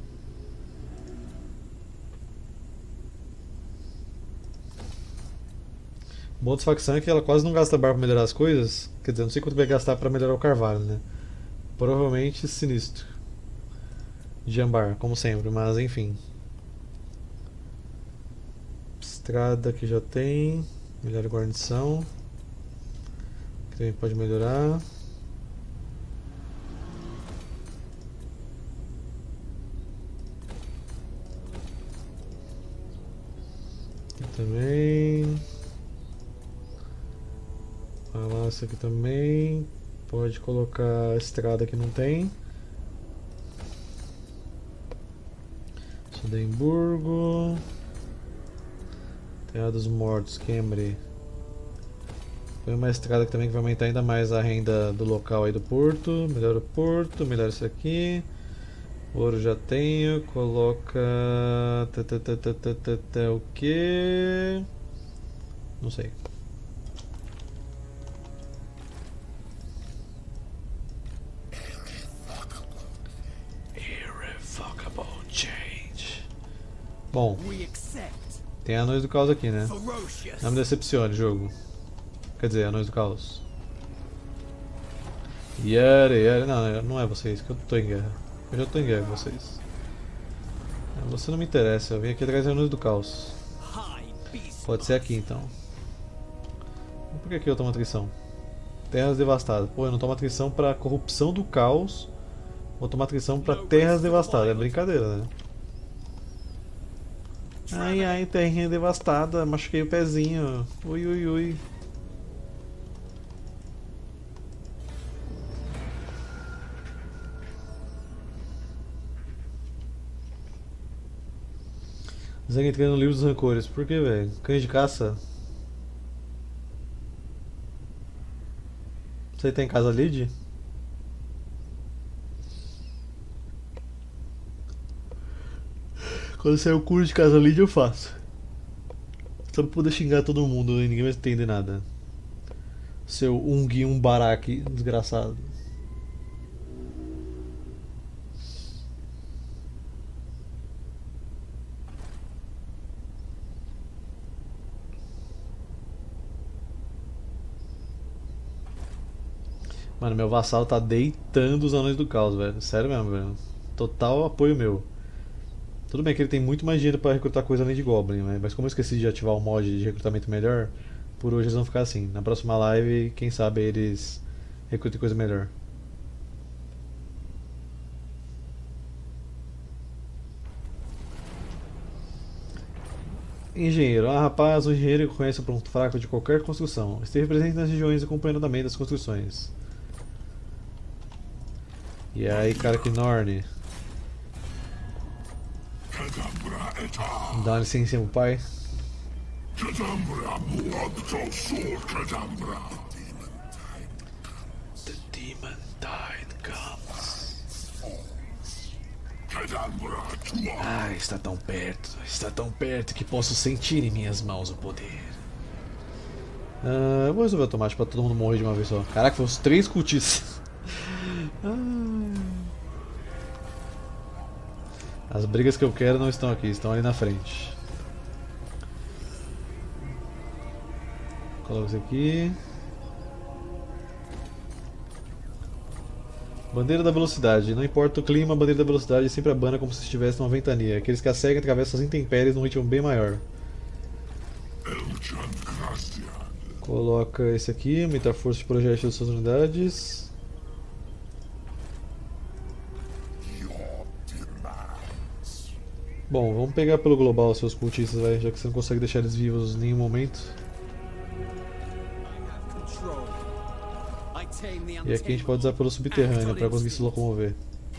O bom dessa facção é que ela quase não gasta bar para melhorar as coisas. Quer dizer, não sei quanto vai gastar para melhorar o carvalho, né? Provavelmente sinistro. De ambar, como sempre, mas enfim. Estrada que já tem. Melhor guarnição. Que também pode melhorar. Aqui também. Palácio aqui também. Pode colocar a estrada que não tem. Sudemburgo. Terra dos Mortos, Kemri. Põe uma estrada que também que vai aumentar ainda mais a renda do local aí do porto. Melhora o porto, melhora isso aqui. Ouro já tenho. Coloca. O que? Não sei. Irrevocable change. Bom. We accept. Tem Anões do Caos aqui, né? Ferocious. Não me decepcione, jogo. Quer dizer, Anões do Caos. Yare, Yare. Não, não é vocês, que eu tô em guerra. Eu já tô em guerra com vocês. Você não me interessa, eu vim aqui atrás de Anões do Caos. High Beast. Pode ser aqui então. Por que aqui eu tomo atrição? Terras devastadas. Pô, eu não tomo atrição pra corrupção do caos. Vou tomar atrição pra terras devastadas. É brincadeira, né? Ai ai, terrinha devastada, machuquei o pezinho. Ui ui ui. Zeg entrando no livro dos rancores. Por que, velho? Cães de caça? Você tem casa lead? Quando sair o curso de casa lead eu faço. Só pra poder xingar todo mundo e ninguém vai entender nada. Seu Ung um Barak desgraçado. Mano, meu vassalo tá deitando os anões do caos, velho. Sério mesmo, velho. Total apoio meu. Tudo bem que ele tem muito mais dinheiro pra recrutar coisa além de Goblin, né? Mas como eu esqueci de ativar o mod de recrutamento melhor, por hoje eles vão ficar assim. Na próxima live, quem sabe eles recrutem coisa melhor. Engenheiro. Ah, rapaz, o engenheiro conhece o ponto fraco de qualquer construção. Esteve presente nas regiões acompanhando o andamento das construções. E aí, cara que Norne. Dá uma licença pro pai. The demon tide comes. Ah, está tão perto, está tão perto que posso sentir em minhas mãos o poder. Ah, eu vou resolver automático pra todo mundo morrer de uma vez só. Caraca, foi uns três cultistas. As brigas que eu quero não estão aqui, estão ali na frente. Coloca isso aqui. Bandeira da velocidade. Não importa o clima, a bandeira da velocidade sempre abana como se estivesse numa ventania. Aqueles que a seguem atravessam as intempéries num ritmo bem maior. Coloca esse aqui, aumentar a força de projétil das suas unidades. Bom, vamos pegar pelo global os seus cultistas, vai, já que você não consegue deixar eles vivos em nenhum momento. E aqui a gente pode usar pelo subterrâneo para conseguir se locomover.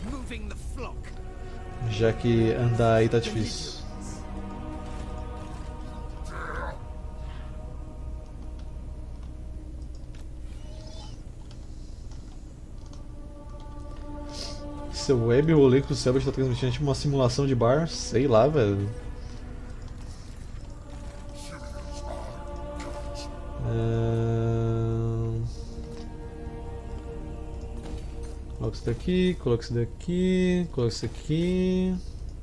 Já que andar aí tá difícil. Seu web rolê que o Selbit está transmitindo é tipo uma simulação de bar, sei lá, velho. Ahn... Coloca isso daqui, coloca isso daqui, coloca isso aqui.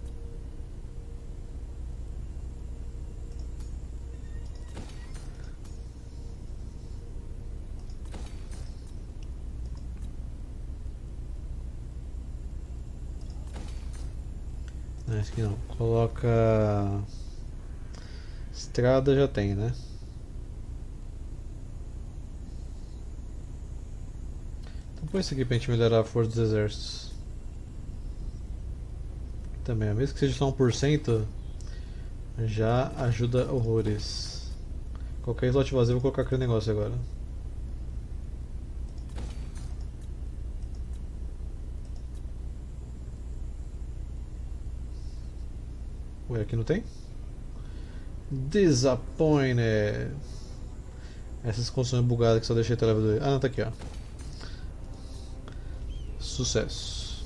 Acho que não. Coloca. Estrada já tem, né? Então põe isso aqui pra gente melhorar a força dos exércitos. Também, mesmo que seja só um por cento, já ajuda horrores. Qualquer slot vazio, eu vou colocar aquele negócio agora. Ué, aqui não tem? Disappointed. Essas construções bugadas que só deixei até level dois. Ah, não, tá aqui, ó. Sucesso.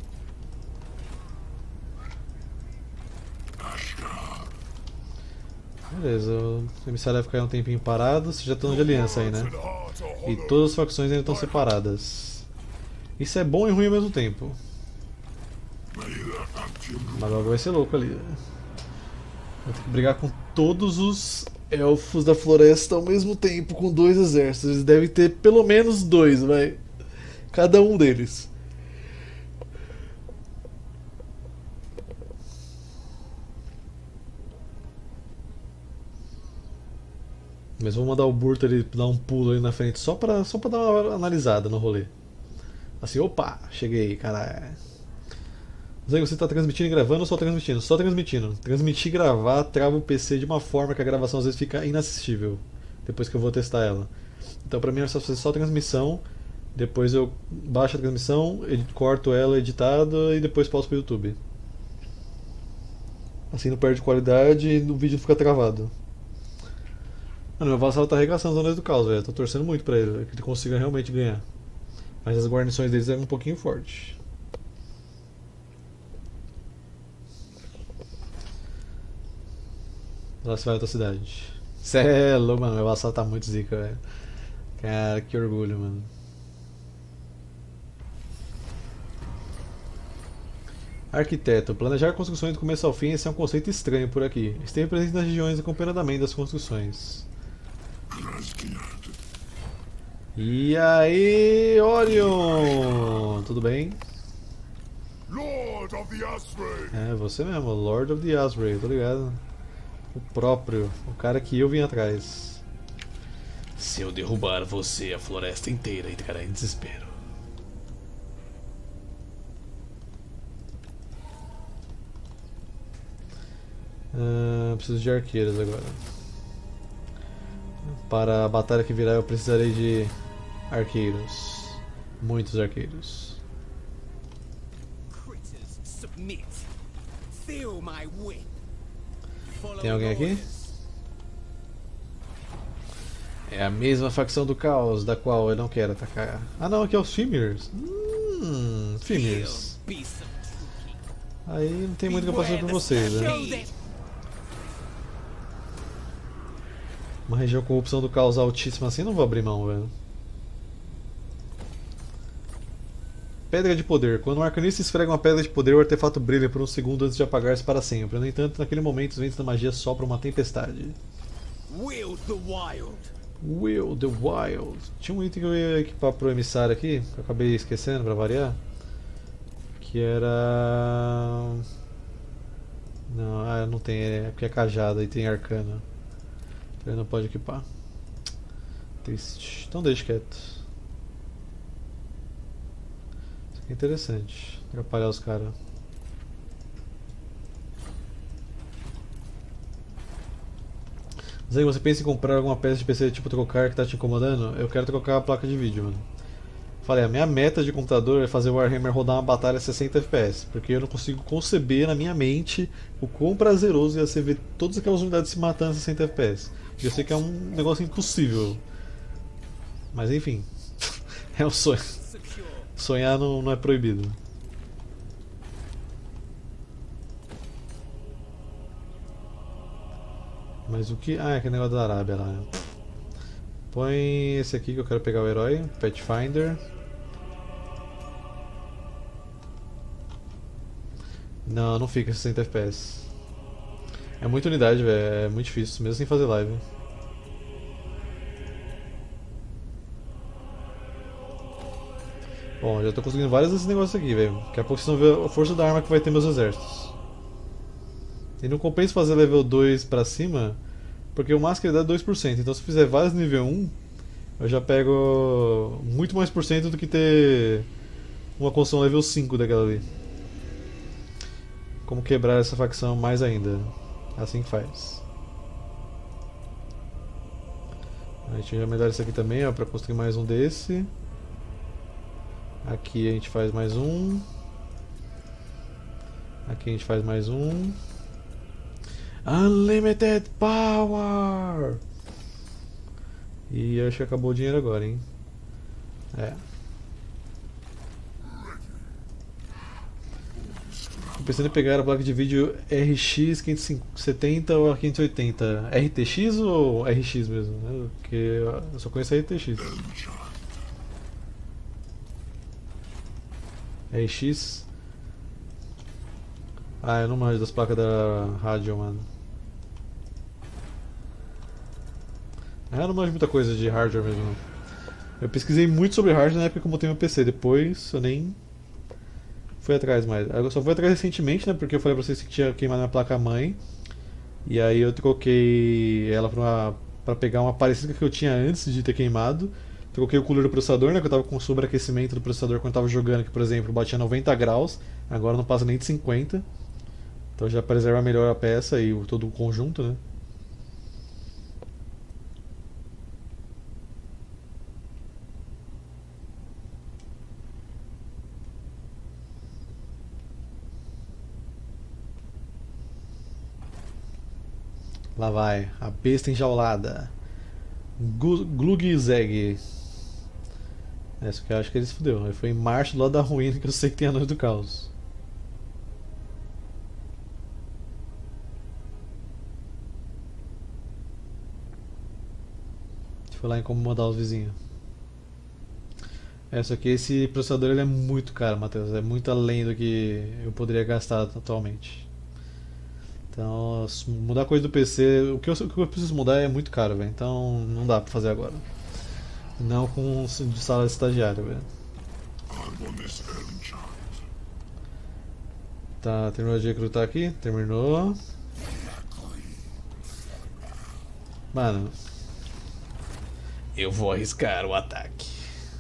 Beleza, o emissário vai ficar um tempinho parado. Vocês já estão de aliança aí, né? E todas as facções ainda estão separadas. Isso é bom e ruim ao mesmo tempo. Mas logo vai ser louco ali. Vou ter que brigar com todos os elfos da floresta ao mesmo tempo, com dois exércitos. Eles devem ter pelo menos dois, vai. Cada um deles. Mas vou mandar o Burto ele dar um pulo ali na frente só pra, só pra dar uma analisada no rolê. Assim, opa, cheguei, caralho. Zé, você tá transmitindo e gravando ou só transmitindo? Só transmitindo. Transmitir e gravar trava o P C de uma forma que a gravação às vezes fica inassistível. Depois que eu vou testar ela. Então pra mim é só fazer só transmissão. Depois eu baixo a transmissão, corto ela editada e depois posto pro YouTube. Assim não perde qualidade e o vídeo fica travado. Mano, meu vassalo tá arregaçando os anéis do caos, velho. Tô torcendo muito pra ele, véio, que ele consiga realmente ganhar. Mas as guarnições deles eram um pouquinho fortes. Lá se vai outra cidade. Cê é louco, mano. Meu vassalo tá muito zica, velho. Cara, que orgulho, mano. Arquiteto. Planejar construções do começo ao fim, esse é um conceito estranho por aqui. Esteve presente nas regiões de acompanhamento das construções. E aí, Orion! Tudo bem? Lord of the Asray! É, você mesmo, Lord of the Asray, tô ligado. O próprio, o cara que eu vim atrás. Se eu derrubar você, a floresta inteira entrará em desespero. Ah, preciso de arqueiros agora. Para a batalha que virá eu precisarei de arqueiros. Muitos arqueiros. Critters, submit. Feel my whip. Follow Tem alguém aqui? orders. É a mesma facção do caos, da qual eu não quero atacar. Ah não, aqui é os Fimers. Hum, Fimers. Be some tricky. Aí não tem muito que eu possa fazer por vocês, né? Show them. Uma região com opção do caos altíssima assim, não vou abrir mão, velho. Pedra de poder. Quando um arcanista esfrega uma pedra de poder, o artefato brilha por um segundo antes de apagar-se para sempre. No entanto, naquele momento, os ventos da magia sopram uma tempestade. Wield the wild. Will the Wild. Tinha um item que eu ia equipar pro emissário aqui, que eu acabei esquecendo pra variar. Que era... Não, ah, não tem, é porque é cajada e tem arcana. Ele não pode equipar. Triste. Então deixa quieto. Isso aqui é interessante. Atrapalhar os caras. Zé, você pensa em comprar alguma peça de P C tipo trocar que tá te incomodando? Eu quero trocar a placa de vídeo, mano. Falei, a minha meta de computador é fazer o Warhammer rodar uma batalha a sessenta F P S, porque eu não consigo conceber na minha mente o quão prazeroso ia ser ver todas aquelas unidades se matando a sessenta F P S. Eu sei que é um negócio impossível. Mas enfim, é um sonho. Secure. Sonhar não, não é proibido. Mas o que... Ah, é aquele negócio da Arábia lá. Né? Põe esse aqui que eu quero pegar o herói, Pathfinder. Não, não fica sessenta F P S. É muita unidade, velho. É muito difícil, mesmo sem fazer live. Bom, já tô conseguindo vários desses negócios aqui, velho. Daqui a pouco vocês vão ver a força da arma que vai ter meus exércitos. E não compensa fazer level dois pra cima, porque o máximo que ele dá é dois por cento. Então se eu fizer vários nível um, eu já pego muito mais por cento do que ter uma construção level cinco daquela ali. Como quebrar essa facção mais ainda. Assim que faz. A gente já melhora isso aqui também, ó, pra construir mais um desse. Aqui a gente faz mais um. Aqui a gente faz mais um. Unlimited Power! E acho que acabou o dinheiro agora, hein? É. Tô pensando em pegar a placa de vídeo R X quinhentos e setenta ou a quinhentos e oitenta. R T X ou R X mesmo? Né? Porque eu só conheço a R T X. R X. Ah, eu não manjo das placas da rádio, mano. Ah, eu não manjo muita coisa de hardware mesmo, não. Eu pesquisei muito sobre hardware na época que eu montei meu P C. Depois eu nem fui atrás mais. Eu só fui atrás recentemente, né? Porque eu falei pra vocês que tinha queimado minha placa-mãe. E aí eu troquei ela pra, uma, pra pegar uma parecida que eu tinha antes de ter queimado. Troquei o cooler do processador, né? Que eu tava com sobreaquecimento do processador quando eu tava jogando, que por exemplo batia noventa graus. Agora não passa nem de cinquenta. Então já preserva melhor a peça e o, todo o conjunto, né? Lá vai, a besta enjaulada. Gu- Glugzeg. Essa que eu acho que ele se fudeu. Ele foi em marcha do lado da ruína, que eu sei que tem Anões do Caos. Foi lá incomodar os vizinhos. É, só que esse processador ele é muito caro, Matheus. É muito além do que eu poderia gastar atualmente. Então, se mudar coisa do P C, o que eu, o que eu preciso mudar é muito caro, velho. Então, não dá pra fazer agora. Não com de sala de estagiário, velho. Tá, terminou de recrutar aqui? Terminou. Mano, eu vou arriscar o ataque.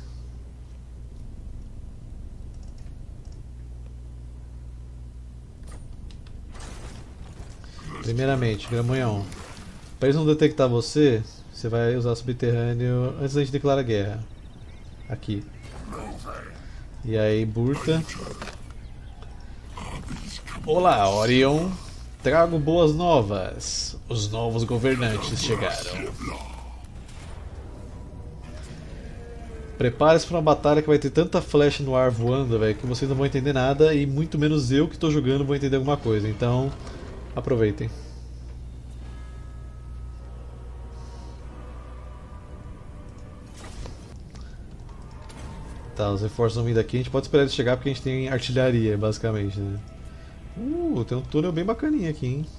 Primeiramente, Gramunhão, para eles não detectar você, você vai usar subterrâneo antes da gente declarar guerra. Aqui. E aí, Burta. Olá, Orion. Trago boas novas. Os novos governantes chegaram. Prepare-se para uma batalha que vai ter tanta flecha no ar voando, velho, que vocês não vão entender nada e muito menos eu que estou jogando vou entender alguma coisa. Então, aproveitem. Tá, os reforços vão vir daqui. A gente pode esperar eles chegar porque a gente tem artilharia, basicamente, né? Uh, tem um túnel bem bacaninha aqui, hein?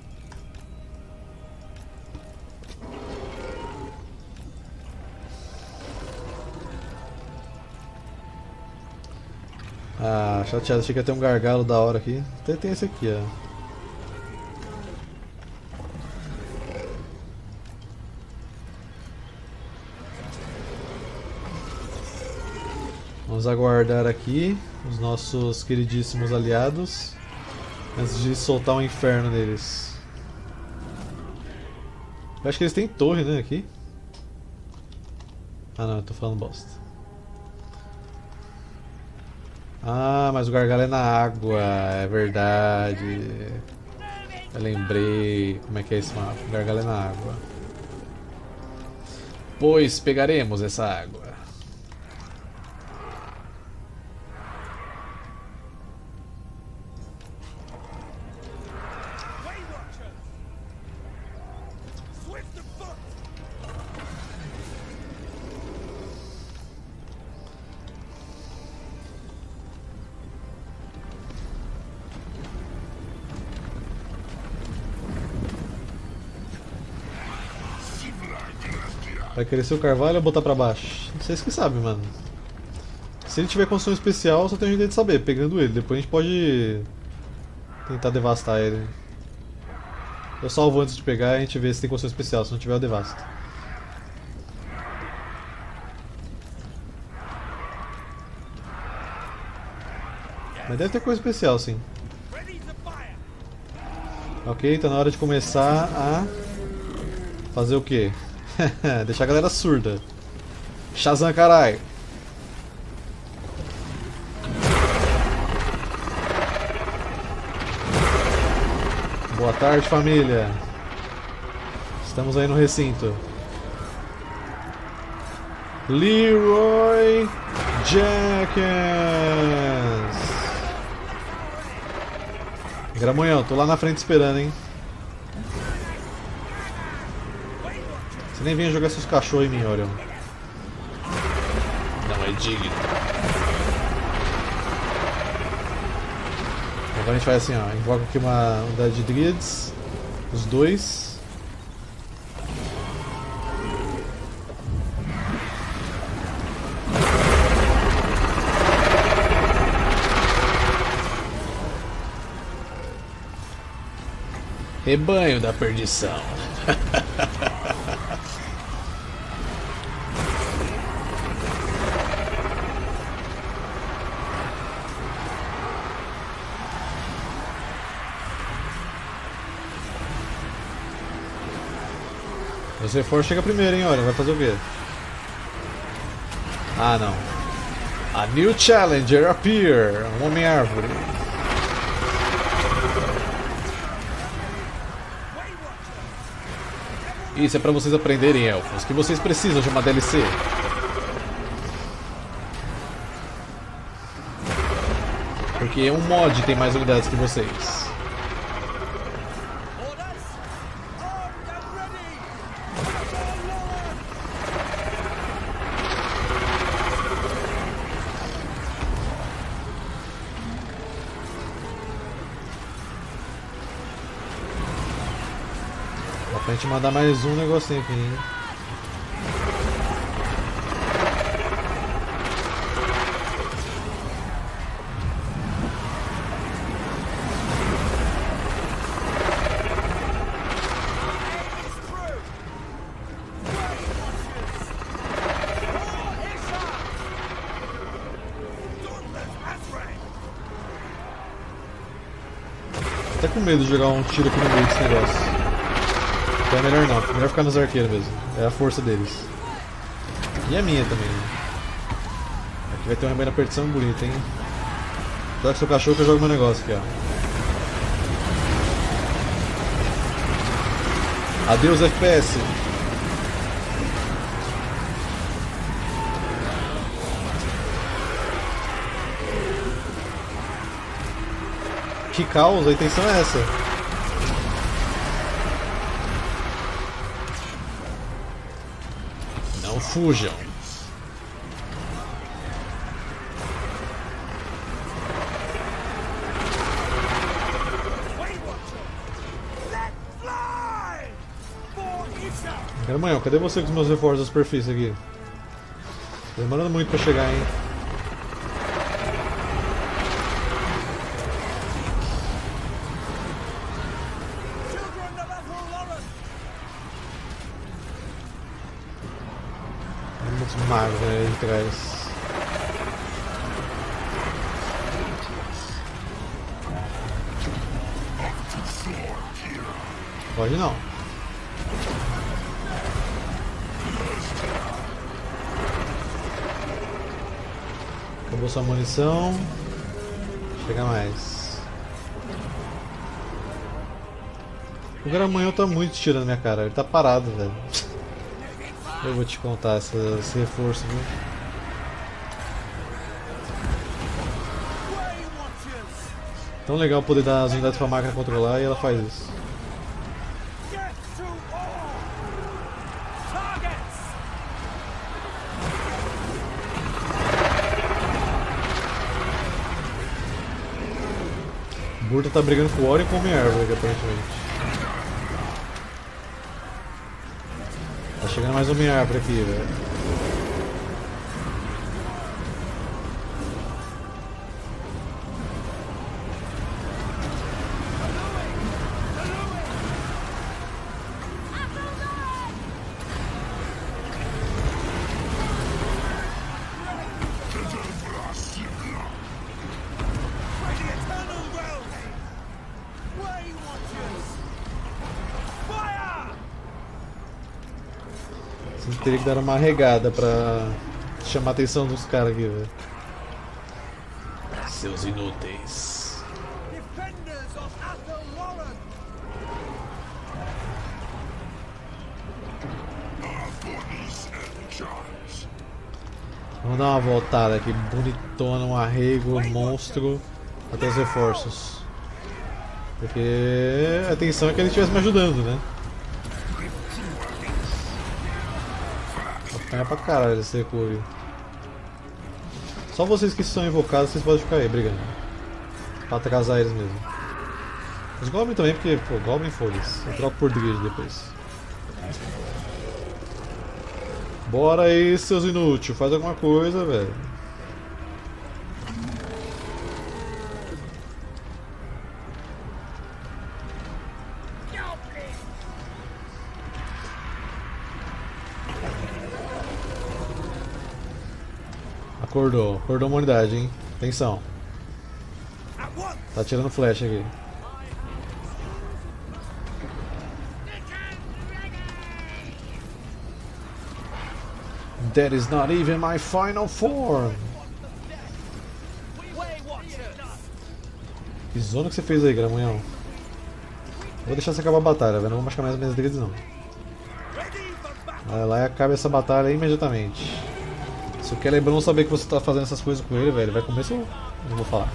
Ah, chateado, achei que ia ter um gargalo da hora aqui. Até tem esse aqui, ó. Vamos aguardar aqui os nossos queridíssimos aliados antes de soltar um inferno neles. Eu acho que eles têm torre, né, aqui? Ah não, eu tô falando bosta. Ah, mas o gargalo é na água, é verdade. Eu lembrei como é que é esse mapa. O gargalo é na água. Pois pegaremos essa água. Vai crescer o carvalho ou botar pra baixo? Vocês que sabem, mano. Se ele tiver construção especial, só tem um jeito de saber, pegando ele. Depois a gente pode tentar devastar ele. Eu salvo antes de pegar e a gente vê se tem construção especial. Se não tiver, eu devasto. Mas deve ter coisa especial, sim. Ok, tá na hora de começar a fazer o quê? Deixar a galera surda. Shazam, carai. Boa tarde, família. Estamos aí no recinto. Leroy Jenkins. Gramunhão, tô lá na frente esperando, hein. Você nem vem jogar seus cachorros em mim, Orion. Não é digno. Agora a gente faz assim, ó. Invoca aqui uma unidade de Dríades. Os dois. Rebanho da perdição. Você for, chega primeiro, hein, olha, vai fazer o quê? Ah, não. A new challenger appear. Um homem-árvore. Isso é pra vocês aprenderem, elfos, que vocês precisam de uma D L C. Porque um mod tem mais unidades que vocês. Orders! Armed and ready! Dá pra gente mandar mais um negocinho aqui, hein? Tô até com medo de jogar um tiro aqui no meio desse negócio. Então é melhor não, é melhor ficar nos arqueiros mesmo. É a força deles. E a minha também. Né? Aqui vai ter uma rebanho na perdição bonita, hein? Joga seu cachorro que eu jogo meu negócio aqui, ó. Adeus F P S. Que caos, a intenção é essa. Não fujam. Caramanhão, cadê você com os meus reforços da superfície aqui? Tá demorando muito pra chegar, hein? Muitos magos aí atrás. Pode não. Acabou sua munição. Chega mais. O Gramanhão tá muito tirando minha cara. Ele tá parado, velho. Eu vou te contar essa, esse reforço, viu? Tão legal poder dar as unidades pra máquina controlar e ela faz isso. O Burta tá brigando com o Ori e com o Homem-Árvore aqui, aparentemente. Tá chegando mais Homem-Árvore aqui, velho. Teria que dar uma regada pra chamar a atenção dos caras aqui, velho. Seus inúteis. Vamos dar uma voltada aqui, bonitona, um arrego, um monstro, até os reforços. Porque a intenção é que ele estivesse me ajudando, né? É pra caralho esse recuo. Só vocês que são invocados, vocês podem ficar aí brigando. Pra atrasar eles mesmo. Os Goblin também, porque, pô, Goblin foda-se. Eu troco por Druid depois. Bora aí, seus inúteis. Faz alguma coisa, velho. Acordou, acordou uma unidade, hein? Atenção. Tá tirando flecha aqui. That is not even my final form. Que zona que você fez aí, Gramunhão? Vou deixar você acabar a batalha, velho. Não vou machucar mais as minhas deles, não. Vai lá e acaba essa batalha imediatamente. Se o Celebrimbor saber que você tá fazendo essas coisas com ele, velho, vai comer seu... Não vou falar.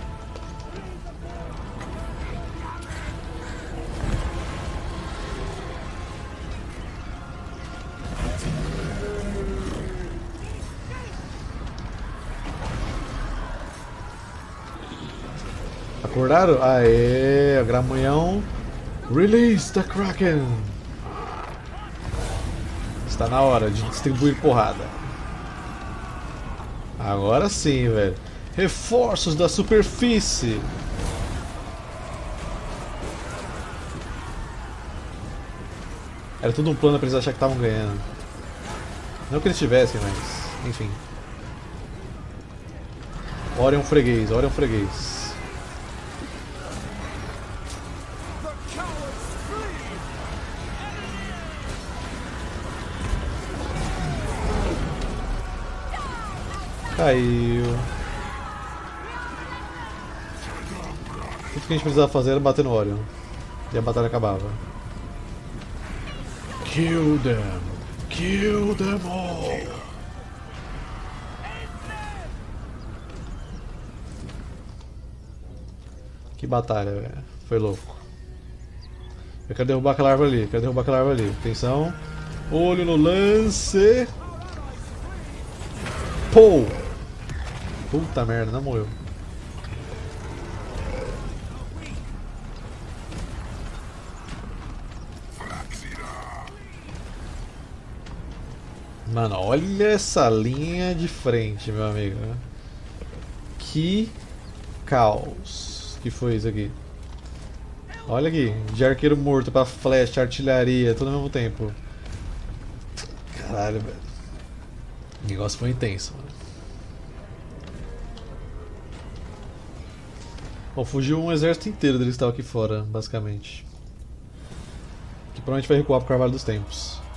Acordaram? Aê, Gramunhão. Release the Kraken! Está na hora de distribuir porrada. Agora sim, velho. Reforços da superfície. Era tudo um plano pra eles acharem que estavam ganhando. Não que eles tivessem, mas... enfim. Orion freguês, Orion freguês. Caiu. Tudo que a gente precisava fazer era bater no Orion. E a batalha acabava. Kill them! Kill them all! Que batalha, velho. Foi louco. Eu quero derrubar aquela árvore ali. Quero derrubar aquela árvore ali. Atenção. Olho no lance. Pou! Puta merda, não morreu. Mano, olha essa linha de frente, meu amigo. Que caos que foi isso aqui. Olha aqui, de arqueiro morto pra flecha, artilharia, tudo ao mesmo tempo. Caralho, velho. O negócio foi intenso, mano. Bom, fugiu um exército inteiro deles que estava aqui fora, basicamente. Que provavelmente vai recuar pro Carvalho dos Tempos.